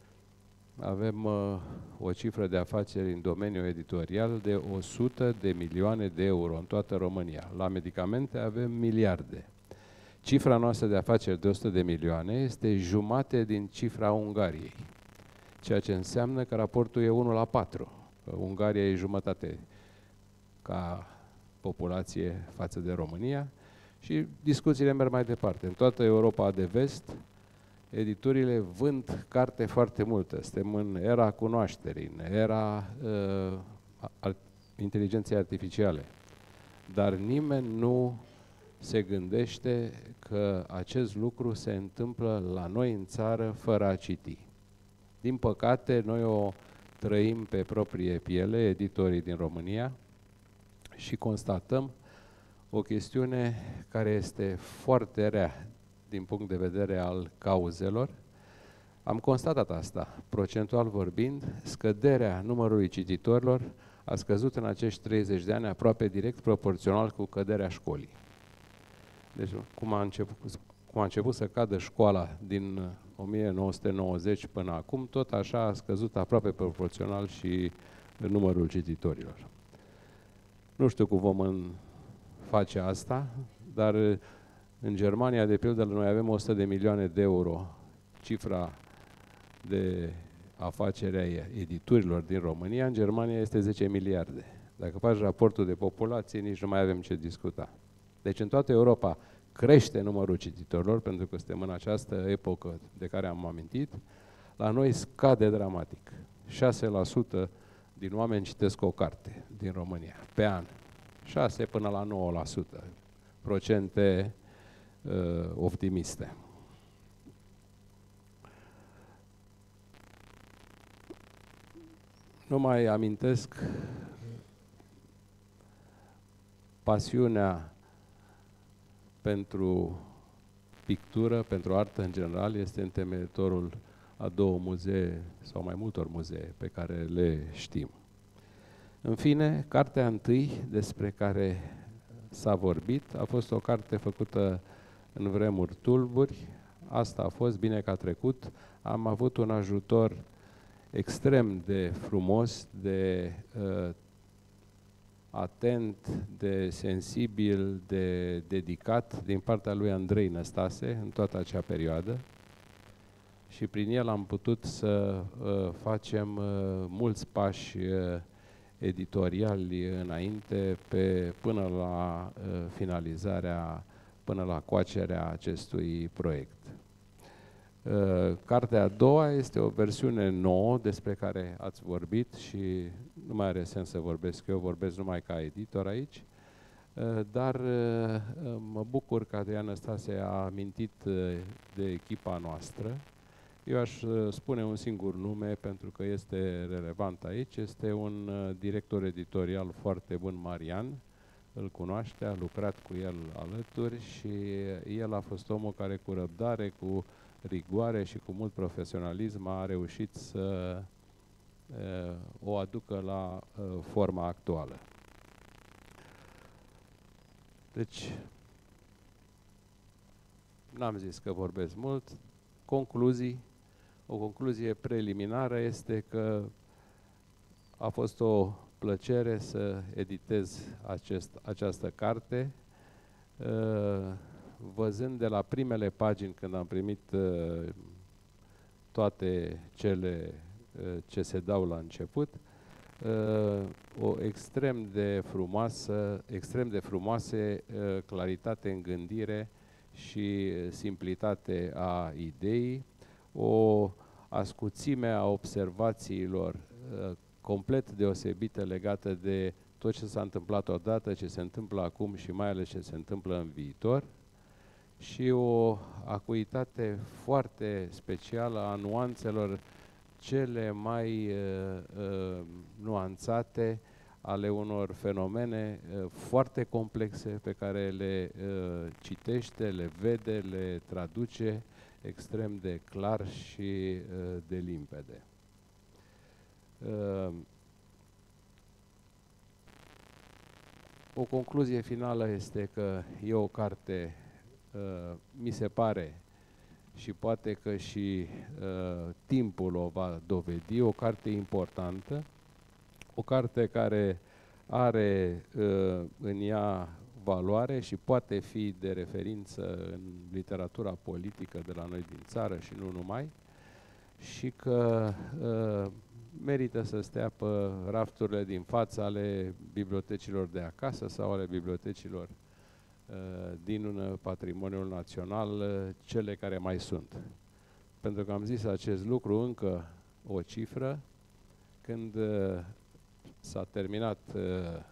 avem uh, o cifră de afaceri în domeniul editorial de o sută de milioane de euro în toată România. La medicamente avem miliarde. Cifra noastră de afaceri de o sută de milioane este jumate din cifra Ungariei, ceea ce înseamnă că raportul e unu la patru. Ungaria e jumătate ca populație față de România și discuțiile merg mai departe. În toată Europa de vest, editurile vând carte foarte multă. Suntem în era cunoașterii, în era uh, inteligenței artificiale. Dar nimeni nu se gândește că acest lucru se întâmplă la noi în țară fără a citi. Din păcate, noi o trăim pe proprie piele, editorii din România, și constatăm o chestiune care este foarte rea din punct de vedere al cauzelor. Am constatat asta. Procentual vorbind, scăderea numărului cititorilor a scăzut în acești treizeci de ani aproape direct proporțional cu căderea școlii. Deci, cum a început, cum a început să cadă școala din o mie nouă sute nouăzeci până acum, tot așa a scăzut aproape proporțional și numărul cititorilor. Nu știu cum vom face asta, dar în Germania, de pildă, noi avem o sută de milioane de euro, cifra de afacere a editurilor din România. În Germania este zece miliarde. Dacă faci raportul de populație, nici nu mai avem ce discuta. Deci în toată Europa crește numărul cititorilor, pentru că suntem în această epocă de care am amintit. La noi scade dramatic. șase la sută din oameni citesc o carte din România pe an. șase până la nouă la sută. Procente uh, optimiste. Nu mai amintesc pasiunea pentru pictură, pentru artă în general, este întemeitorul a două muzee sau mai multor muzee pe care le știm. În fine, cartea întâi despre care s-a vorbit a fost o carte făcută în vremuri tulburi. Asta a fost, bine că a trecut. Am avut un ajutor extrem de frumos, de uh, atent, de sensibil, de dedicat din partea lui Andrei Năstase în toată acea perioadă. și prin el am putut să uh, facem uh, mulți pași uh, editoriali înainte pe, până la uh, finalizarea, până la coacerea acestui proiect. Uh, cartea a doua este o versiune nouă despre care ați vorbit și nu mai are sens să vorbesc eu, vorbesc numai ca editor aici, uh, dar uh, mă bucur că Adrian Năstase a amintit uh, de echipa noastră. Eu aș uh, spune un singur nume pentru că este relevant aici, este un uh, director editorial foarte bun, Marian, îl cunoaște, a lucrat cu el alături și el a fost omul care cu răbdare, cu rigoare și cu mult profesionalism a reușit să uh, o aducă la uh, forma actuală. Deci, n-am zis că vorbesc mult. Concluzii. O concluzie preliminară este că a fost o plăcere să editez acest, această carte, uh, văzând de la primele pagini, când am primit uh, toate cele uh, ce se dau la început, uh, o extrem de frumoasă, extrem de frumoase uh, claritate în gândire și simplitate a ideii, o ascuțime a observațiilor uh, complet deosebite legate de tot ce s-a întâmplat odată, ce se întâmplă acum și mai ales ce se întâmplă în viitor, și o acuitate foarte specială a nuanțelor cele mai uh, uh, nuanțate ale unor fenomene uh, foarte complexe pe care le uh, citește, le vede, le traduce extrem de clar și uh, de limpede. Uh, o concluzie finală este că e o carte, uh, mi se pare, și poate că și uh, timpul o va dovedi, o carte importantă, o carte care are uh, în ea valoare și poate fi de referință în literatura politică de la noi din țară și nu numai, și că uh, merită să stea pe rafturile din fața ale bibliotecilor de acasă sau ale bibliotecilor uh, din patrimoniul național, uh, cele care mai sunt. Pentru că am zis acest lucru, încă o cifră, când uh, s-a terminat uh,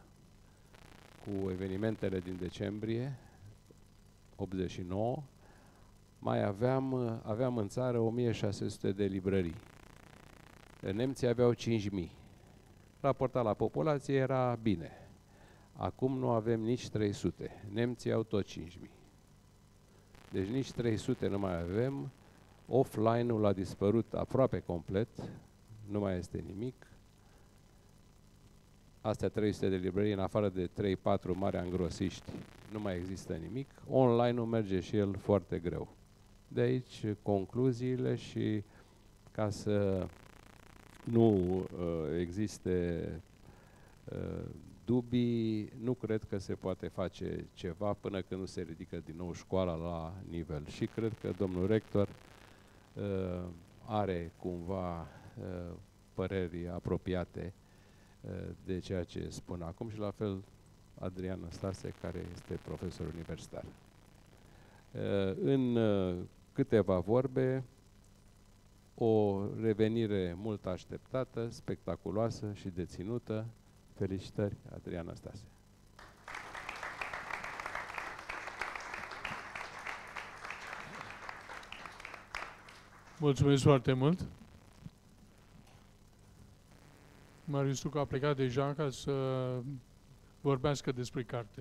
cu evenimentele din decembrie optzeci și nouă, mai aveam, uh, aveam în țară o mie șase sute de librării. Nemții aveau cinci mii. Raportat la populație era bine. Acum nu avem nici trei sute. Nemții au tot cinci mii. Deci nici trei sute nu mai avem. Offline-ul a dispărut aproape complet. Nu mai este nimic. Astea trei sute de librării, în afară de trei patru mari angrosiști, nu mai există nimic. Online-ul merge și el foarte greu. De aici concluziile, și ca să nu uh, existe uh, dubii, nu cred că se poate face ceva până când nu se ridică din nou școala la nivel. Și cred că domnul rector uh, are cumva uh, păreri apropiate uh, de ceea ce spun acum, și la fel Adrian Năstase, care este profesor universitar. Uh, în uh, câteva vorbe, o revenire mult așteptată, spectaculoasă și deținută. Felicitări, Adrian Năstase. Mulțumesc foarte mult. Marius Tucă a plecat deja ca să vorbească despre carte.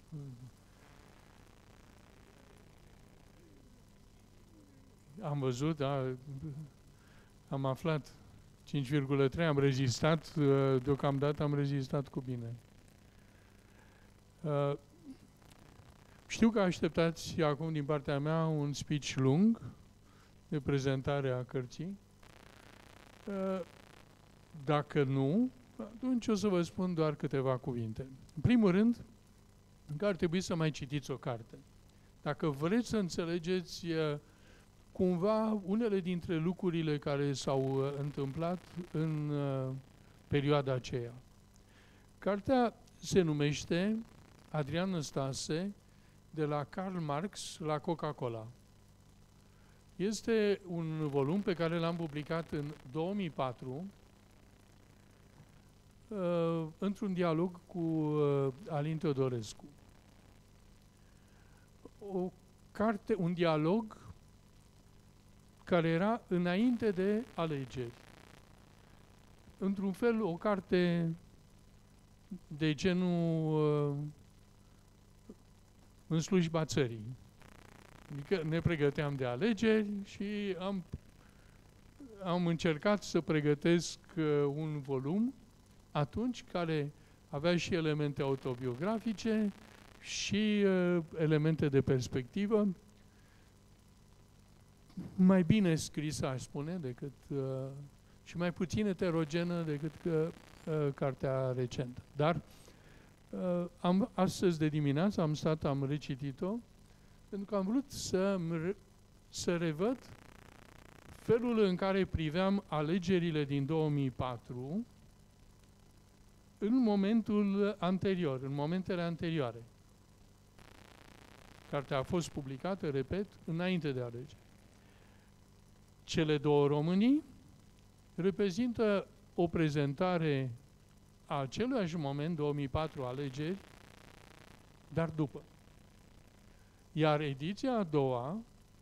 Am văzut, da, am aflat cinci virgulă trei, am rezistat, deocamdată am rezistat cu bine. Știu că așteptați acum din partea mea un speech lung de prezentare a cărții. Dacă nu, atunci o să vă spun doar câteva cuvinte. În primul rând, că ar trebui să mai citiți o carte. Dacă vreți să înțelegeți cumva unele dintre lucrurile care s-au uh, întâmplat în uh, perioada aceea. Cartea se numește Adrian Năstase, de la Karl Marx la Coca-Cola. Este un volum pe care l-am publicat în două mii patru, uh, într-un dialog cu uh, Alin Teodorescu. O carte, un dialog care era înainte de alegeri. Într-un fel, o carte de genul uh, în slujba țării. Adică ne pregăteam de alegeri și am, am încercat să pregătesc uh, un volum atunci care avea și elemente autobiografice și uh, elemente de perspectivă, mai bine scrisă, aș spune, decât uh, și mai puțin heterogenă decât că, uh, cartea recentă. Dar uh, am, astăzi de dimineață am stat, am recitit-o, pentru că am vrut să, să revăd felul în care priveam alegerile din două mii patru în momentul anterior, în momentele anterioare. Cartea a fost publicată, repet, înainte de alegeri. Cele două Românii reprezintă o prezentare a aceluiași moment, două mii patru, alegeri, dar după. Iar ediția a doua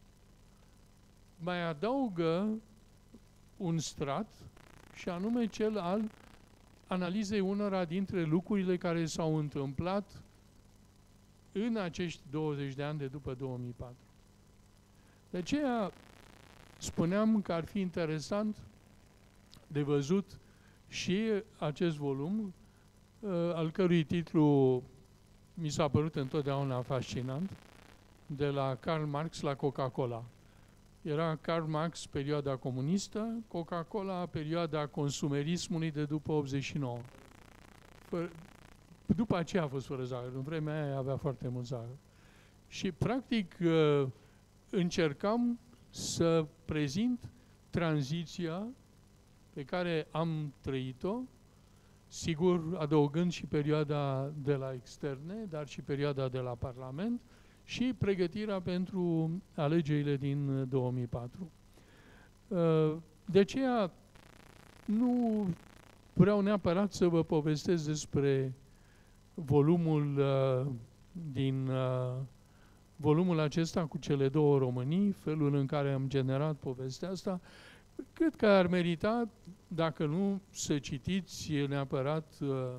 mai adaugă un strat, și anume cel al analizei unora dintre lucrurile care s-au întâmplat în acești douăzeci de ani de după două mii patru. De aceea spuneam că ar fi interesant de văzut și acest volum, uh, al cărui titlu mi s-a părut întotdeauna fascinant, de la Karl Marx la Coca-Cola. Era Karl Marx perioada comunistă, Coca-Cola perioada consumerismului de după optzeci și nouă. Fă, după aceea a fost fără zahăr, în vremea aia avea foarte mult zahăr. Și practic uh, încercam să prezint tranziția pe care am trăit-o, sigur adăugând și perioada de la externe, dar și perioada de la Parlament și pregătirea pentru alegerile din două mii patru. De aceea nu vreau neapărat să vă povestesc despre volumul din volumul acesta cu cele două Românii, felul în care am generat povestea asta. Cred că ar merita, dacă nu, să citiți neapărat uh,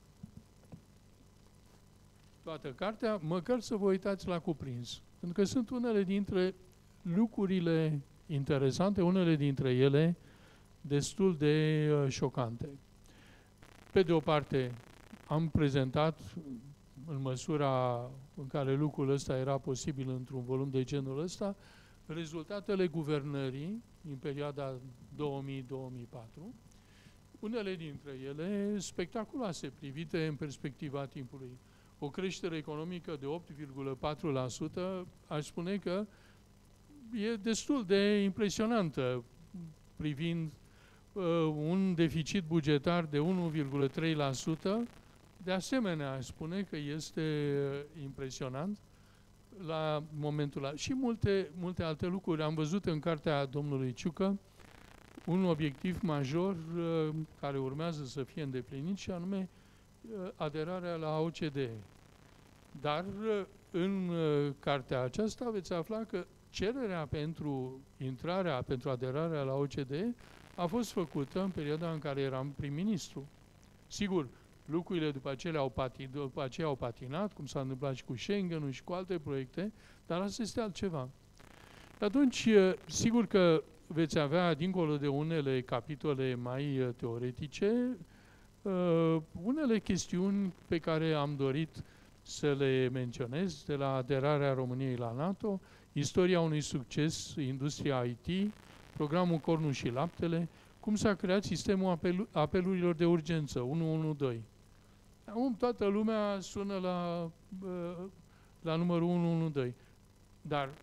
toată cartea, măcar să vă uitați la cuprins. Pentru că sunt unele dintre lucrurile interesante, unele dintre ele destul de uh, șocante. Pe de o parte, am prezentat, în măsura în care lucrul ăsta era posibil într-un volum de genul ăsta, rezultatele guvernării în perioada două mii - două mii patru, unele dintre ele spectaculoase, privite în perspectiva timpului. O creștere economică de opt virgulă patru la sută, aș spune că e destul de impresionantă, privind uh, un deficit bugetar de unu virgulă trei la sută, de asemenea, aș spune că este impresionant la momentul ăla. Și multe, multe alte lucruri. Am văzut în cartea domnului Ciucă un obiectiv major uh, care urmează să fie îndeplinit, și anume uh, aderarea la O C D E. Dar uh, în uh, cartea aceasta veți afla că cererea pentru intrarea, pentru aderarea la O C D E a fost făcută în perioada în care eram prim-ministru. Sigur, lucrurile după aceea au, patin, după aceea au patinat, cum s-a întâmplat și cu Schengen-ul și cu alte proiecte, dar asta este altceva. Atunci, sigur că veți avea, dincolo de unele capitole mai teoretice, unele chestiuni pe care am dorit să le menționez, de la aderarea României la NATO, istoria unui succes, industria I T, programul Cornul și Laptele, cum s-a creat sistemul apel, apelurilor de urgență, unu unu doi. Acum toată lumea sună la, la numărul unu unu doi. Dar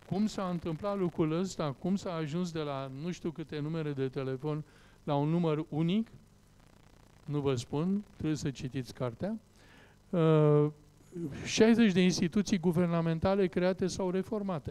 cum s-a întâmplat lucrul ăsta, cum s-a ajuns de la nu știu câte numere de telefon la un număr unic, nu vă spun, trebuie să citiți cartea. Uh, șaizeci de instituții guvernamentale create sau reformate.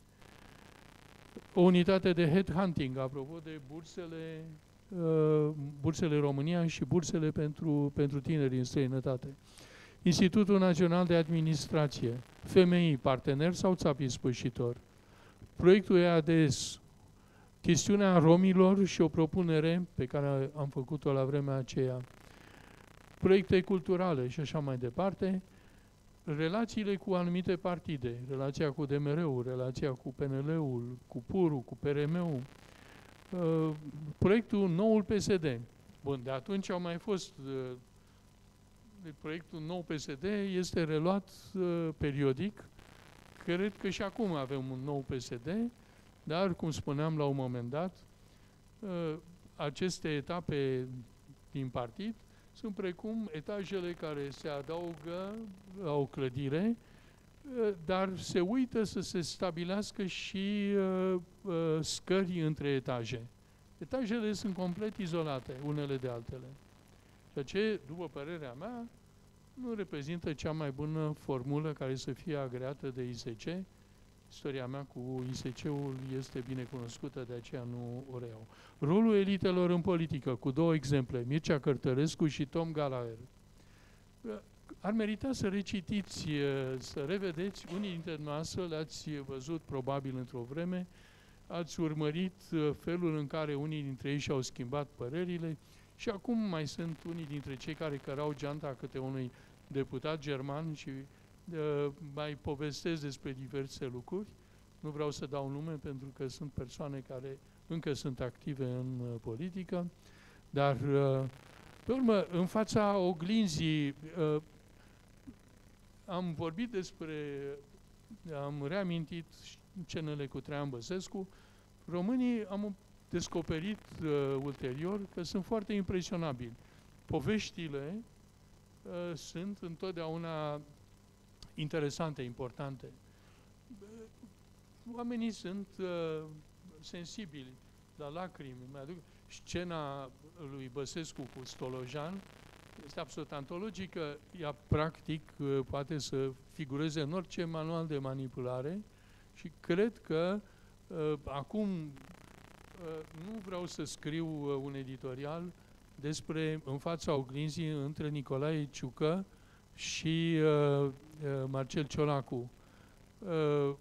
O unitate de headhunting, apropo de bursele, uh, bursele România și bursele pentru, pentru tineri în străinătate. Institutul Național de Administrație, F M I, partener sau țapii spășitor. Proiectul E A D S, chestiunea romilor și o propunere pe care am făcut-o la vremea aceea. Proiecte culturale și așa mai departe. Relațiile cu anumite partide, relația cu D M R-ul, relația cu P N L-ul, cu P U R-ul, cu P R M-ul, uh, proiectul Noul P S D. Bun, de atunci au mai fost, uh, proiectul Nou P S D este reluat uh, periodic. Cred că și acum avem un nou P S D, dar, cum spuneam la un moment dat, uh, aceste etape din partid sunt precum etajele care se adaugă la o clădire, dar se uită să se stabilească și uh, uh, scări între etaje. Etajele sunt complet izolate, unele de altele. Ceea ce, după părerea mea, nu reprezintă cea mai bună formulă care să fie agreată de I S C. Istoria mea cu I S C-ul este bine cunoscută, de aceea nu o reiau. Rolul elitelor în politică, cu două exemple, Mircea Cărtărescu și Tom Gallagher. Ar merita să recitiți, să revedeți, unii dintre noastre le-ați văzut probabil într-o vreme, ați urmărit felul în care unii dintre ei și-au schimbat părerile și acum mai sunt unii dintre cei care cărau geanta câte unui deputat german și Uh, mai povestesc despre diverse lucruri. Nu vreau să dau nume pentru că sunt persoane care încă sunt active în uh, politică, dar uh, pe urmă, în fața oglinzii uh, am vorbit despre, am reamintit scenele cu Traian Băsescu. Românii am descoperit uh, ulterior că sunt foarte impresionabili. Poveștile uh, sunt întotdeauna interesante, importante. Oamenii sunt uh, sensibili la lacrimi. Mi-aduc scena lui Băsescu cu Stolojan, este absolut antologică, ea practic uh, poate să figureze în orice manual de manipulare și cred că uh, acum uh, nu vreau să scriu uh, un editorial despre în fața oglinzii între Nicolae Ciucă și uh, uh, Marcel Ciolacu. Uh,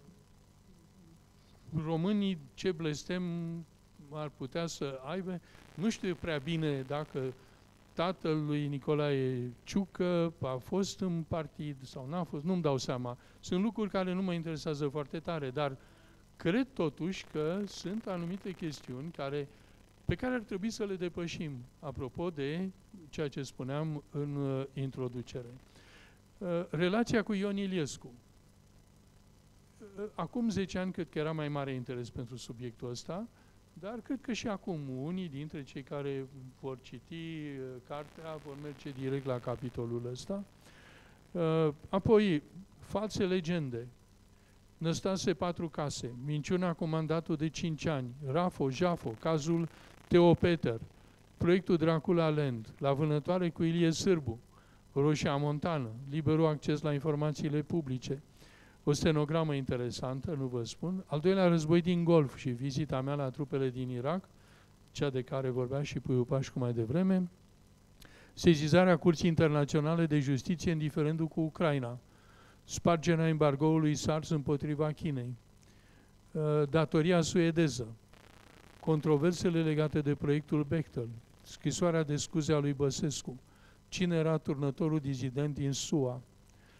românii ce blestem ar putea să aibă, nu știu prea bine dacă tatăl lui Nicolae Ciucă a fost în partid sau n-a fost, nu-mi dau seama. Sunt lucruri care nu mă interesează foarte tare, dar cred totuși că sunt anumite chestiuni care, pe care ar trebui să le depășim, apropo de ceea ce spuneam în uh, introducere. Uh, relația cu Ion Iliescu. Uh, acum zece ani cred că era mai mare interes pentru subiectul ăsta, dar cred că și acum unii dintre cei care vor citi uh, cartea vor merge direct la capitolul ăsta. Uh, apoi, false legende. Năstase patru case, minciuna cu mandatul de cinci ani, Rafo, Jafo, cazul Teo Peter, proiectul Dracula Land, la vânătoare cu Ilie Sârbu, Roșia Montană, liberul acces la informațiile publice, o stenogramă interesantă, nu vă spun, al doilea război din Golf și vizita mea la trupele din Irak, cea de care vorbea și Puiu Pașcu mai devreme, sesizarea Curții Internaționale de Justiție în diferendul cu Ucraina, spargerea embargoului SARS împotriva Chinei, datoria suedeză, controversele legate de proiectul Bechtel, scrisoarea de scuze a lui Băsescu, cine era turnătorul dizident din S U A.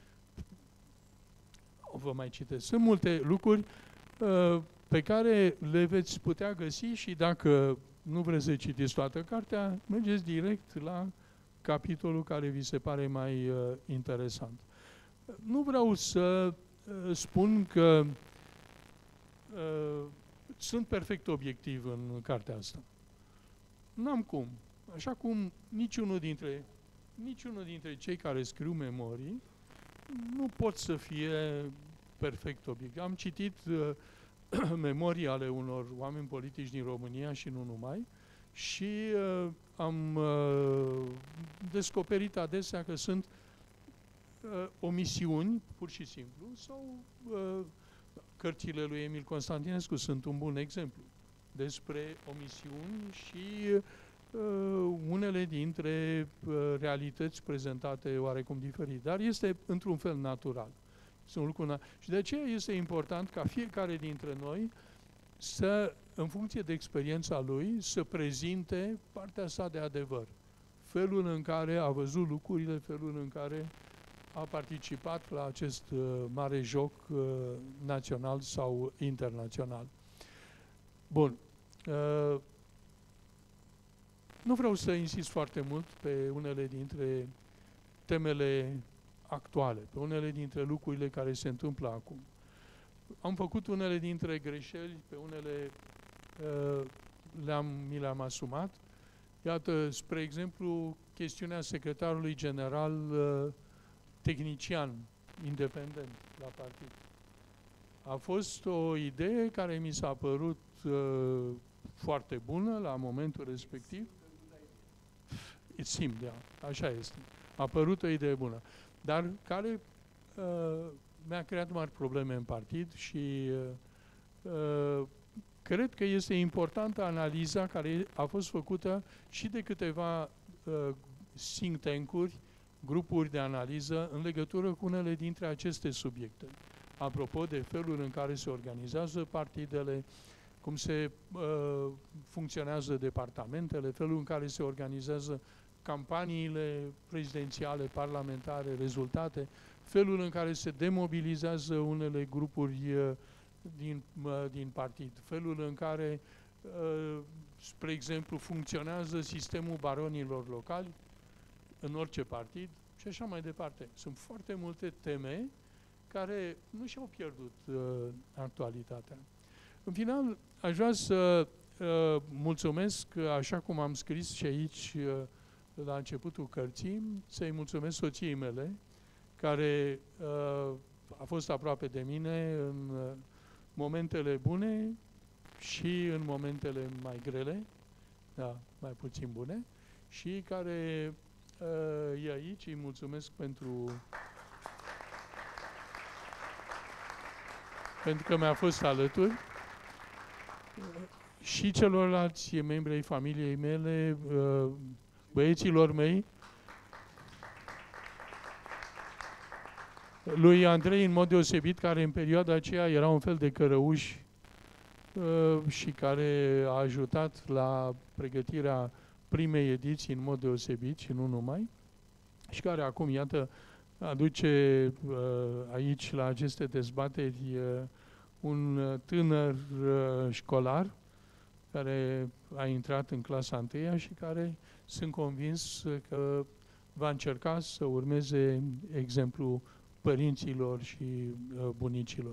Vă mai citesc. Sunt multe lucruri uh, pe care le veți putea găsi și dacă nu vreți să citiți toată cartea, mergeți direct la capitolul care vi se pare mai uh, interesant. Nu vreau să uh, spun că uh, sunt perfect obiectiv în cartea asta. N-am cum. Așa cum niciunul dintre, niciunul dintre cei care scriu memorii nu pot să fie perfect obiectiv. Am citit uh, memorii ale unor oameni politici din România și nu numai, și uh, am uh, descoperit adesea că sunt uh, omisiuni, pur și simplu, sau uh, cărțile lui Emil Constantinescu sunt un bun exemplu despre omisiuni și uh, unele dintre uh, realități prezentate oarecum diferit, dar este într-un fel natural. Este un lucru na- și de aceea este important ca fiecare dintre noi să, în funcție de experiența lui, să prezinte partea sa de adevăr. Felul în care a văzut lucrurile, felul în care a participat la acest uh, mare joc uh, național sau internațional. Bun. Uh, nu vreau să insist foarte mult pe unele dintre temele actuale, pe unele dintre lucrurile care se întâmplă acum. Am făcut unele dintre greșeli, pe unele uh, le-am, mi le-am asumat. Iată, spre exemplu, chestiunea secretarului general uh, tehnician, independent la partid. A fost o idee care mi s-a părut uh, foarte bună la momentul respectiv. It seemed, da, așa este. A părut o idee bună, dar care uh, mi-a creat mari probleme în partid și uh, uh, cred că este importantă analiza care a fost făcută și de câteva uh, think tank-uri, grupuri de analiză în legătură cu unele dintre aceste subiecte. Apropo de felul în care se organizează partidele, cum se uh, funcționează departamentele, felul în care se organizează campaniile prezidențiale, parlamentare, rezultate, felul în care se demobilizează unele grupuri uh, din, uh, din partid, felul în care, uh, spre exemplu, funcționează sistemul baronilor locali în orice partid și așa mai departe. Sunt foarte multe teme care nu și-au pierdut uh, actualitatea. În final, aș vrea să uh, mulțumesc, așa cum am scris și aici uh, la începutul cărții, să-i mulțumesc soției mele, care uh, a fost aproape de mine în uh, momentele bune și în momentele mai grele, da, mai puțin bune, și care uh, e aici. Îi mulțumesc pentru pentru că mi-a fost alături, și celorlalți membri ai familiei mele, uh, băieților mei, lui Andrei în mod deosebit, care în perioada aceea era un fel de cărăuș uh, și care a ajutat la pregătirea primei ediții în mod deosebit și nu numai, și care acum, iată, aduce uh, aici la aceste dezbateri uh, un tânăr uh, școlar care a intrat în clasa întâia și care sunt convins că va încerca să urmeze exemplul părinților și uh, bunicilor.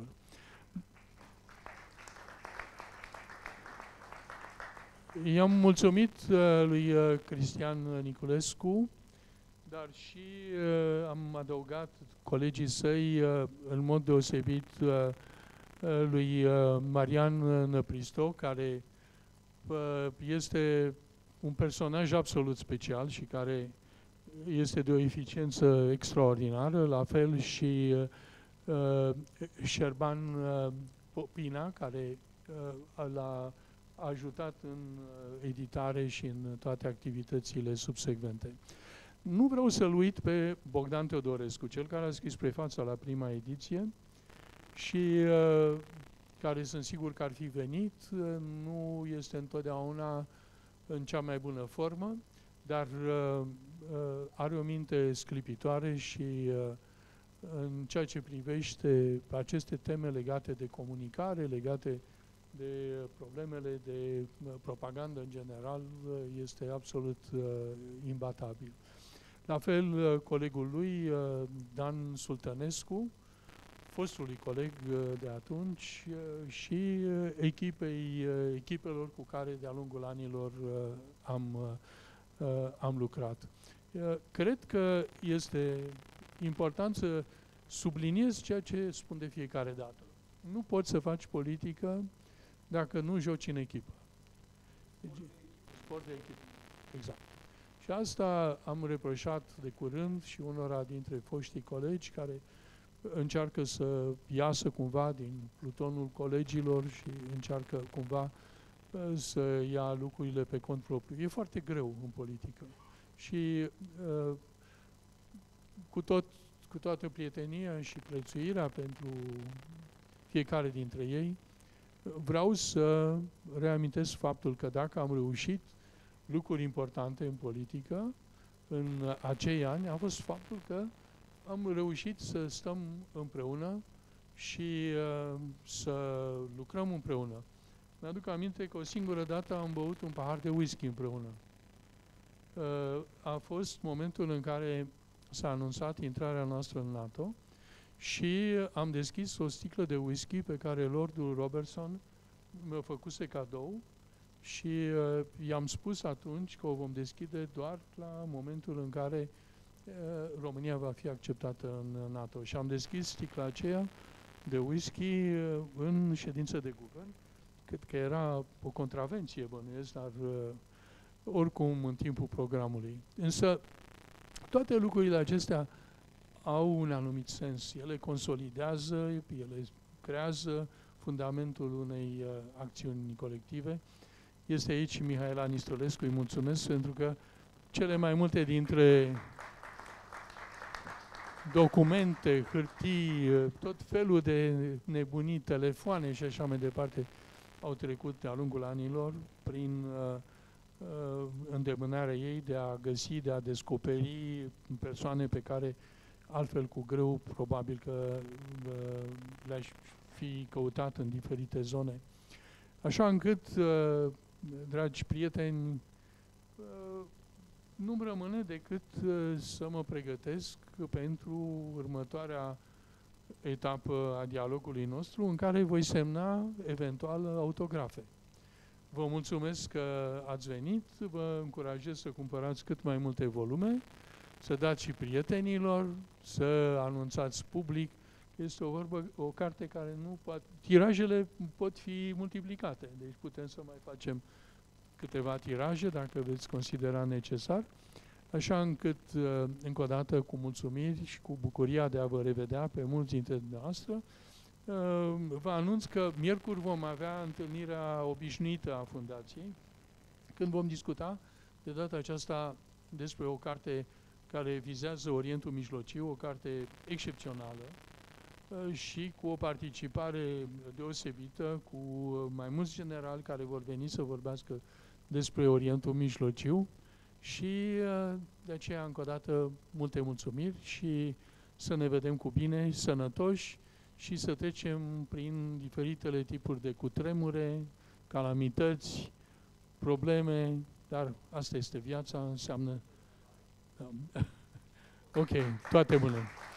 I-am mulțumit uh, lui uh, Cristian Niculescu, dar și uh, am adăugat colegii săi, uh, în mod deosebit uh, uh, lui uh, Marian Năpristo, care uh, este un personaj absolut special și care este de o eficiență extraordinară, la fel și uh, Șerban uh, Popina, care uh, l-a ajutat în uh, editare și în toate activitățile subsecvente. Nu vreau să-l uit pe Bogdan Teodorescu, cel care a scris prefața la prima ediție și uh, care sunt sigur că ar fi venit, uh, nu este întotdeauna în cea mai bună formă, dar uh, uh, are o minte sclipitoare și uh, în ceea ce privește aceste teme legate de comunicare, legate de problemele de uh, propagandă în general, uh, este absolut uh, imbatabil. La fel, uh, colegul lui, uh, Dan Sultănescu, fostului coleg uh, de atunci, uh, și uh, echipei, uh, echipelor cu care de-a lungul anilor uh, am uh, Uh, am lucrat. Uh, cred că este important să subliniez ceea ce spun de fiecare dată. nu poți să faci politică dacă nu joci în echipă. Deci, sport de echipă. Exact. Și asta am reproșat de curând și unora dintre foștii colegi care încearcă să iasă cumva din plutonul colegilor și încearcă cumva să ia lucrurile pe cont propriu. E foarte greu în politică. Și uh, cu, tot, cu toată prietenia și prețuirea pentru fiecare dintre ei, vreau să reamintesc faptul că dacă am reușit lucruri importante în politică în acei ani, a fost faptul că am reușit să stăm împreună și uh, să lucrăm împreună. Mi-aduc aminte că o singură dată am băut un pahar de whisky împreună. Uh, a fost momentul în care s-a anunțat intrarea noastră în NATO și am deschis o sticlă de whisky pe care Lordul Robertson mi-a făcuse cadou și uh, i-am spus atunci că o vom deschide doar la momentul în care uh, România va fi acceptată în NATO. Și am deschis sticla aceea de whisky uh, în ședință de guvern. Cred că era o contravenție, bănuiesc, dar uh, oricum în timpul programului. Însă toate lucrurile acestea au un anumit sens. Ele consolidează, ele creează fundamentul unei uh, acțiuni colective. Este aici și Mihaela Nistolescu, îi mulțumesc pentru că cele mai multe dintre documente, hârtii, tot felul de nebunii, telefoane și așa mai departe au trecut de-a lungul anilor prin uh, uh, îndemânarea ei de a găsi, de a descoperi persoane pe care altfel cu greu probabil că uh, le-aș fi căutat în diferite zone. Așa încât, uh, dragi prieteni, uh, nu-mi rămâne decât uh, să mă pregătesc pentru următoarea etapă a dialogului nostru, în care voi semna eventual autografe. Vă mulțumesc că ați venit, vă încurajez să cumpărați cât mai multe volume, să dați și prietenilor, să anunțați public. Este o vorbă, o carte care nu poate... Tirajele pot fi multiplicate, deci putem să mai facem câteva tiraje, dacă veți considera necesar, așa încât, încă o dată, cu mulțumiri și cu bucuria de a vă revedea pe mulți dintre dumneavoastră, vă anunț că miercuri vom avea întâlnirea obișnuită a Fundației, când vom discuta de data aceasta despre o carte care vizează Orientul Mijlociu, o carte excepțională și cu o participare deosebită, cu mai mulți generali care vor veni să vorbească despre Orientul Mijlociu și de aceea, încă o dată, multe mulțumiri și să ne vedem cu bine, sănătoși și să trecem prin diferitele tipuri de cutremure, calamități, probleme, dar asta este viața, înseamnă... Ok, toate bune!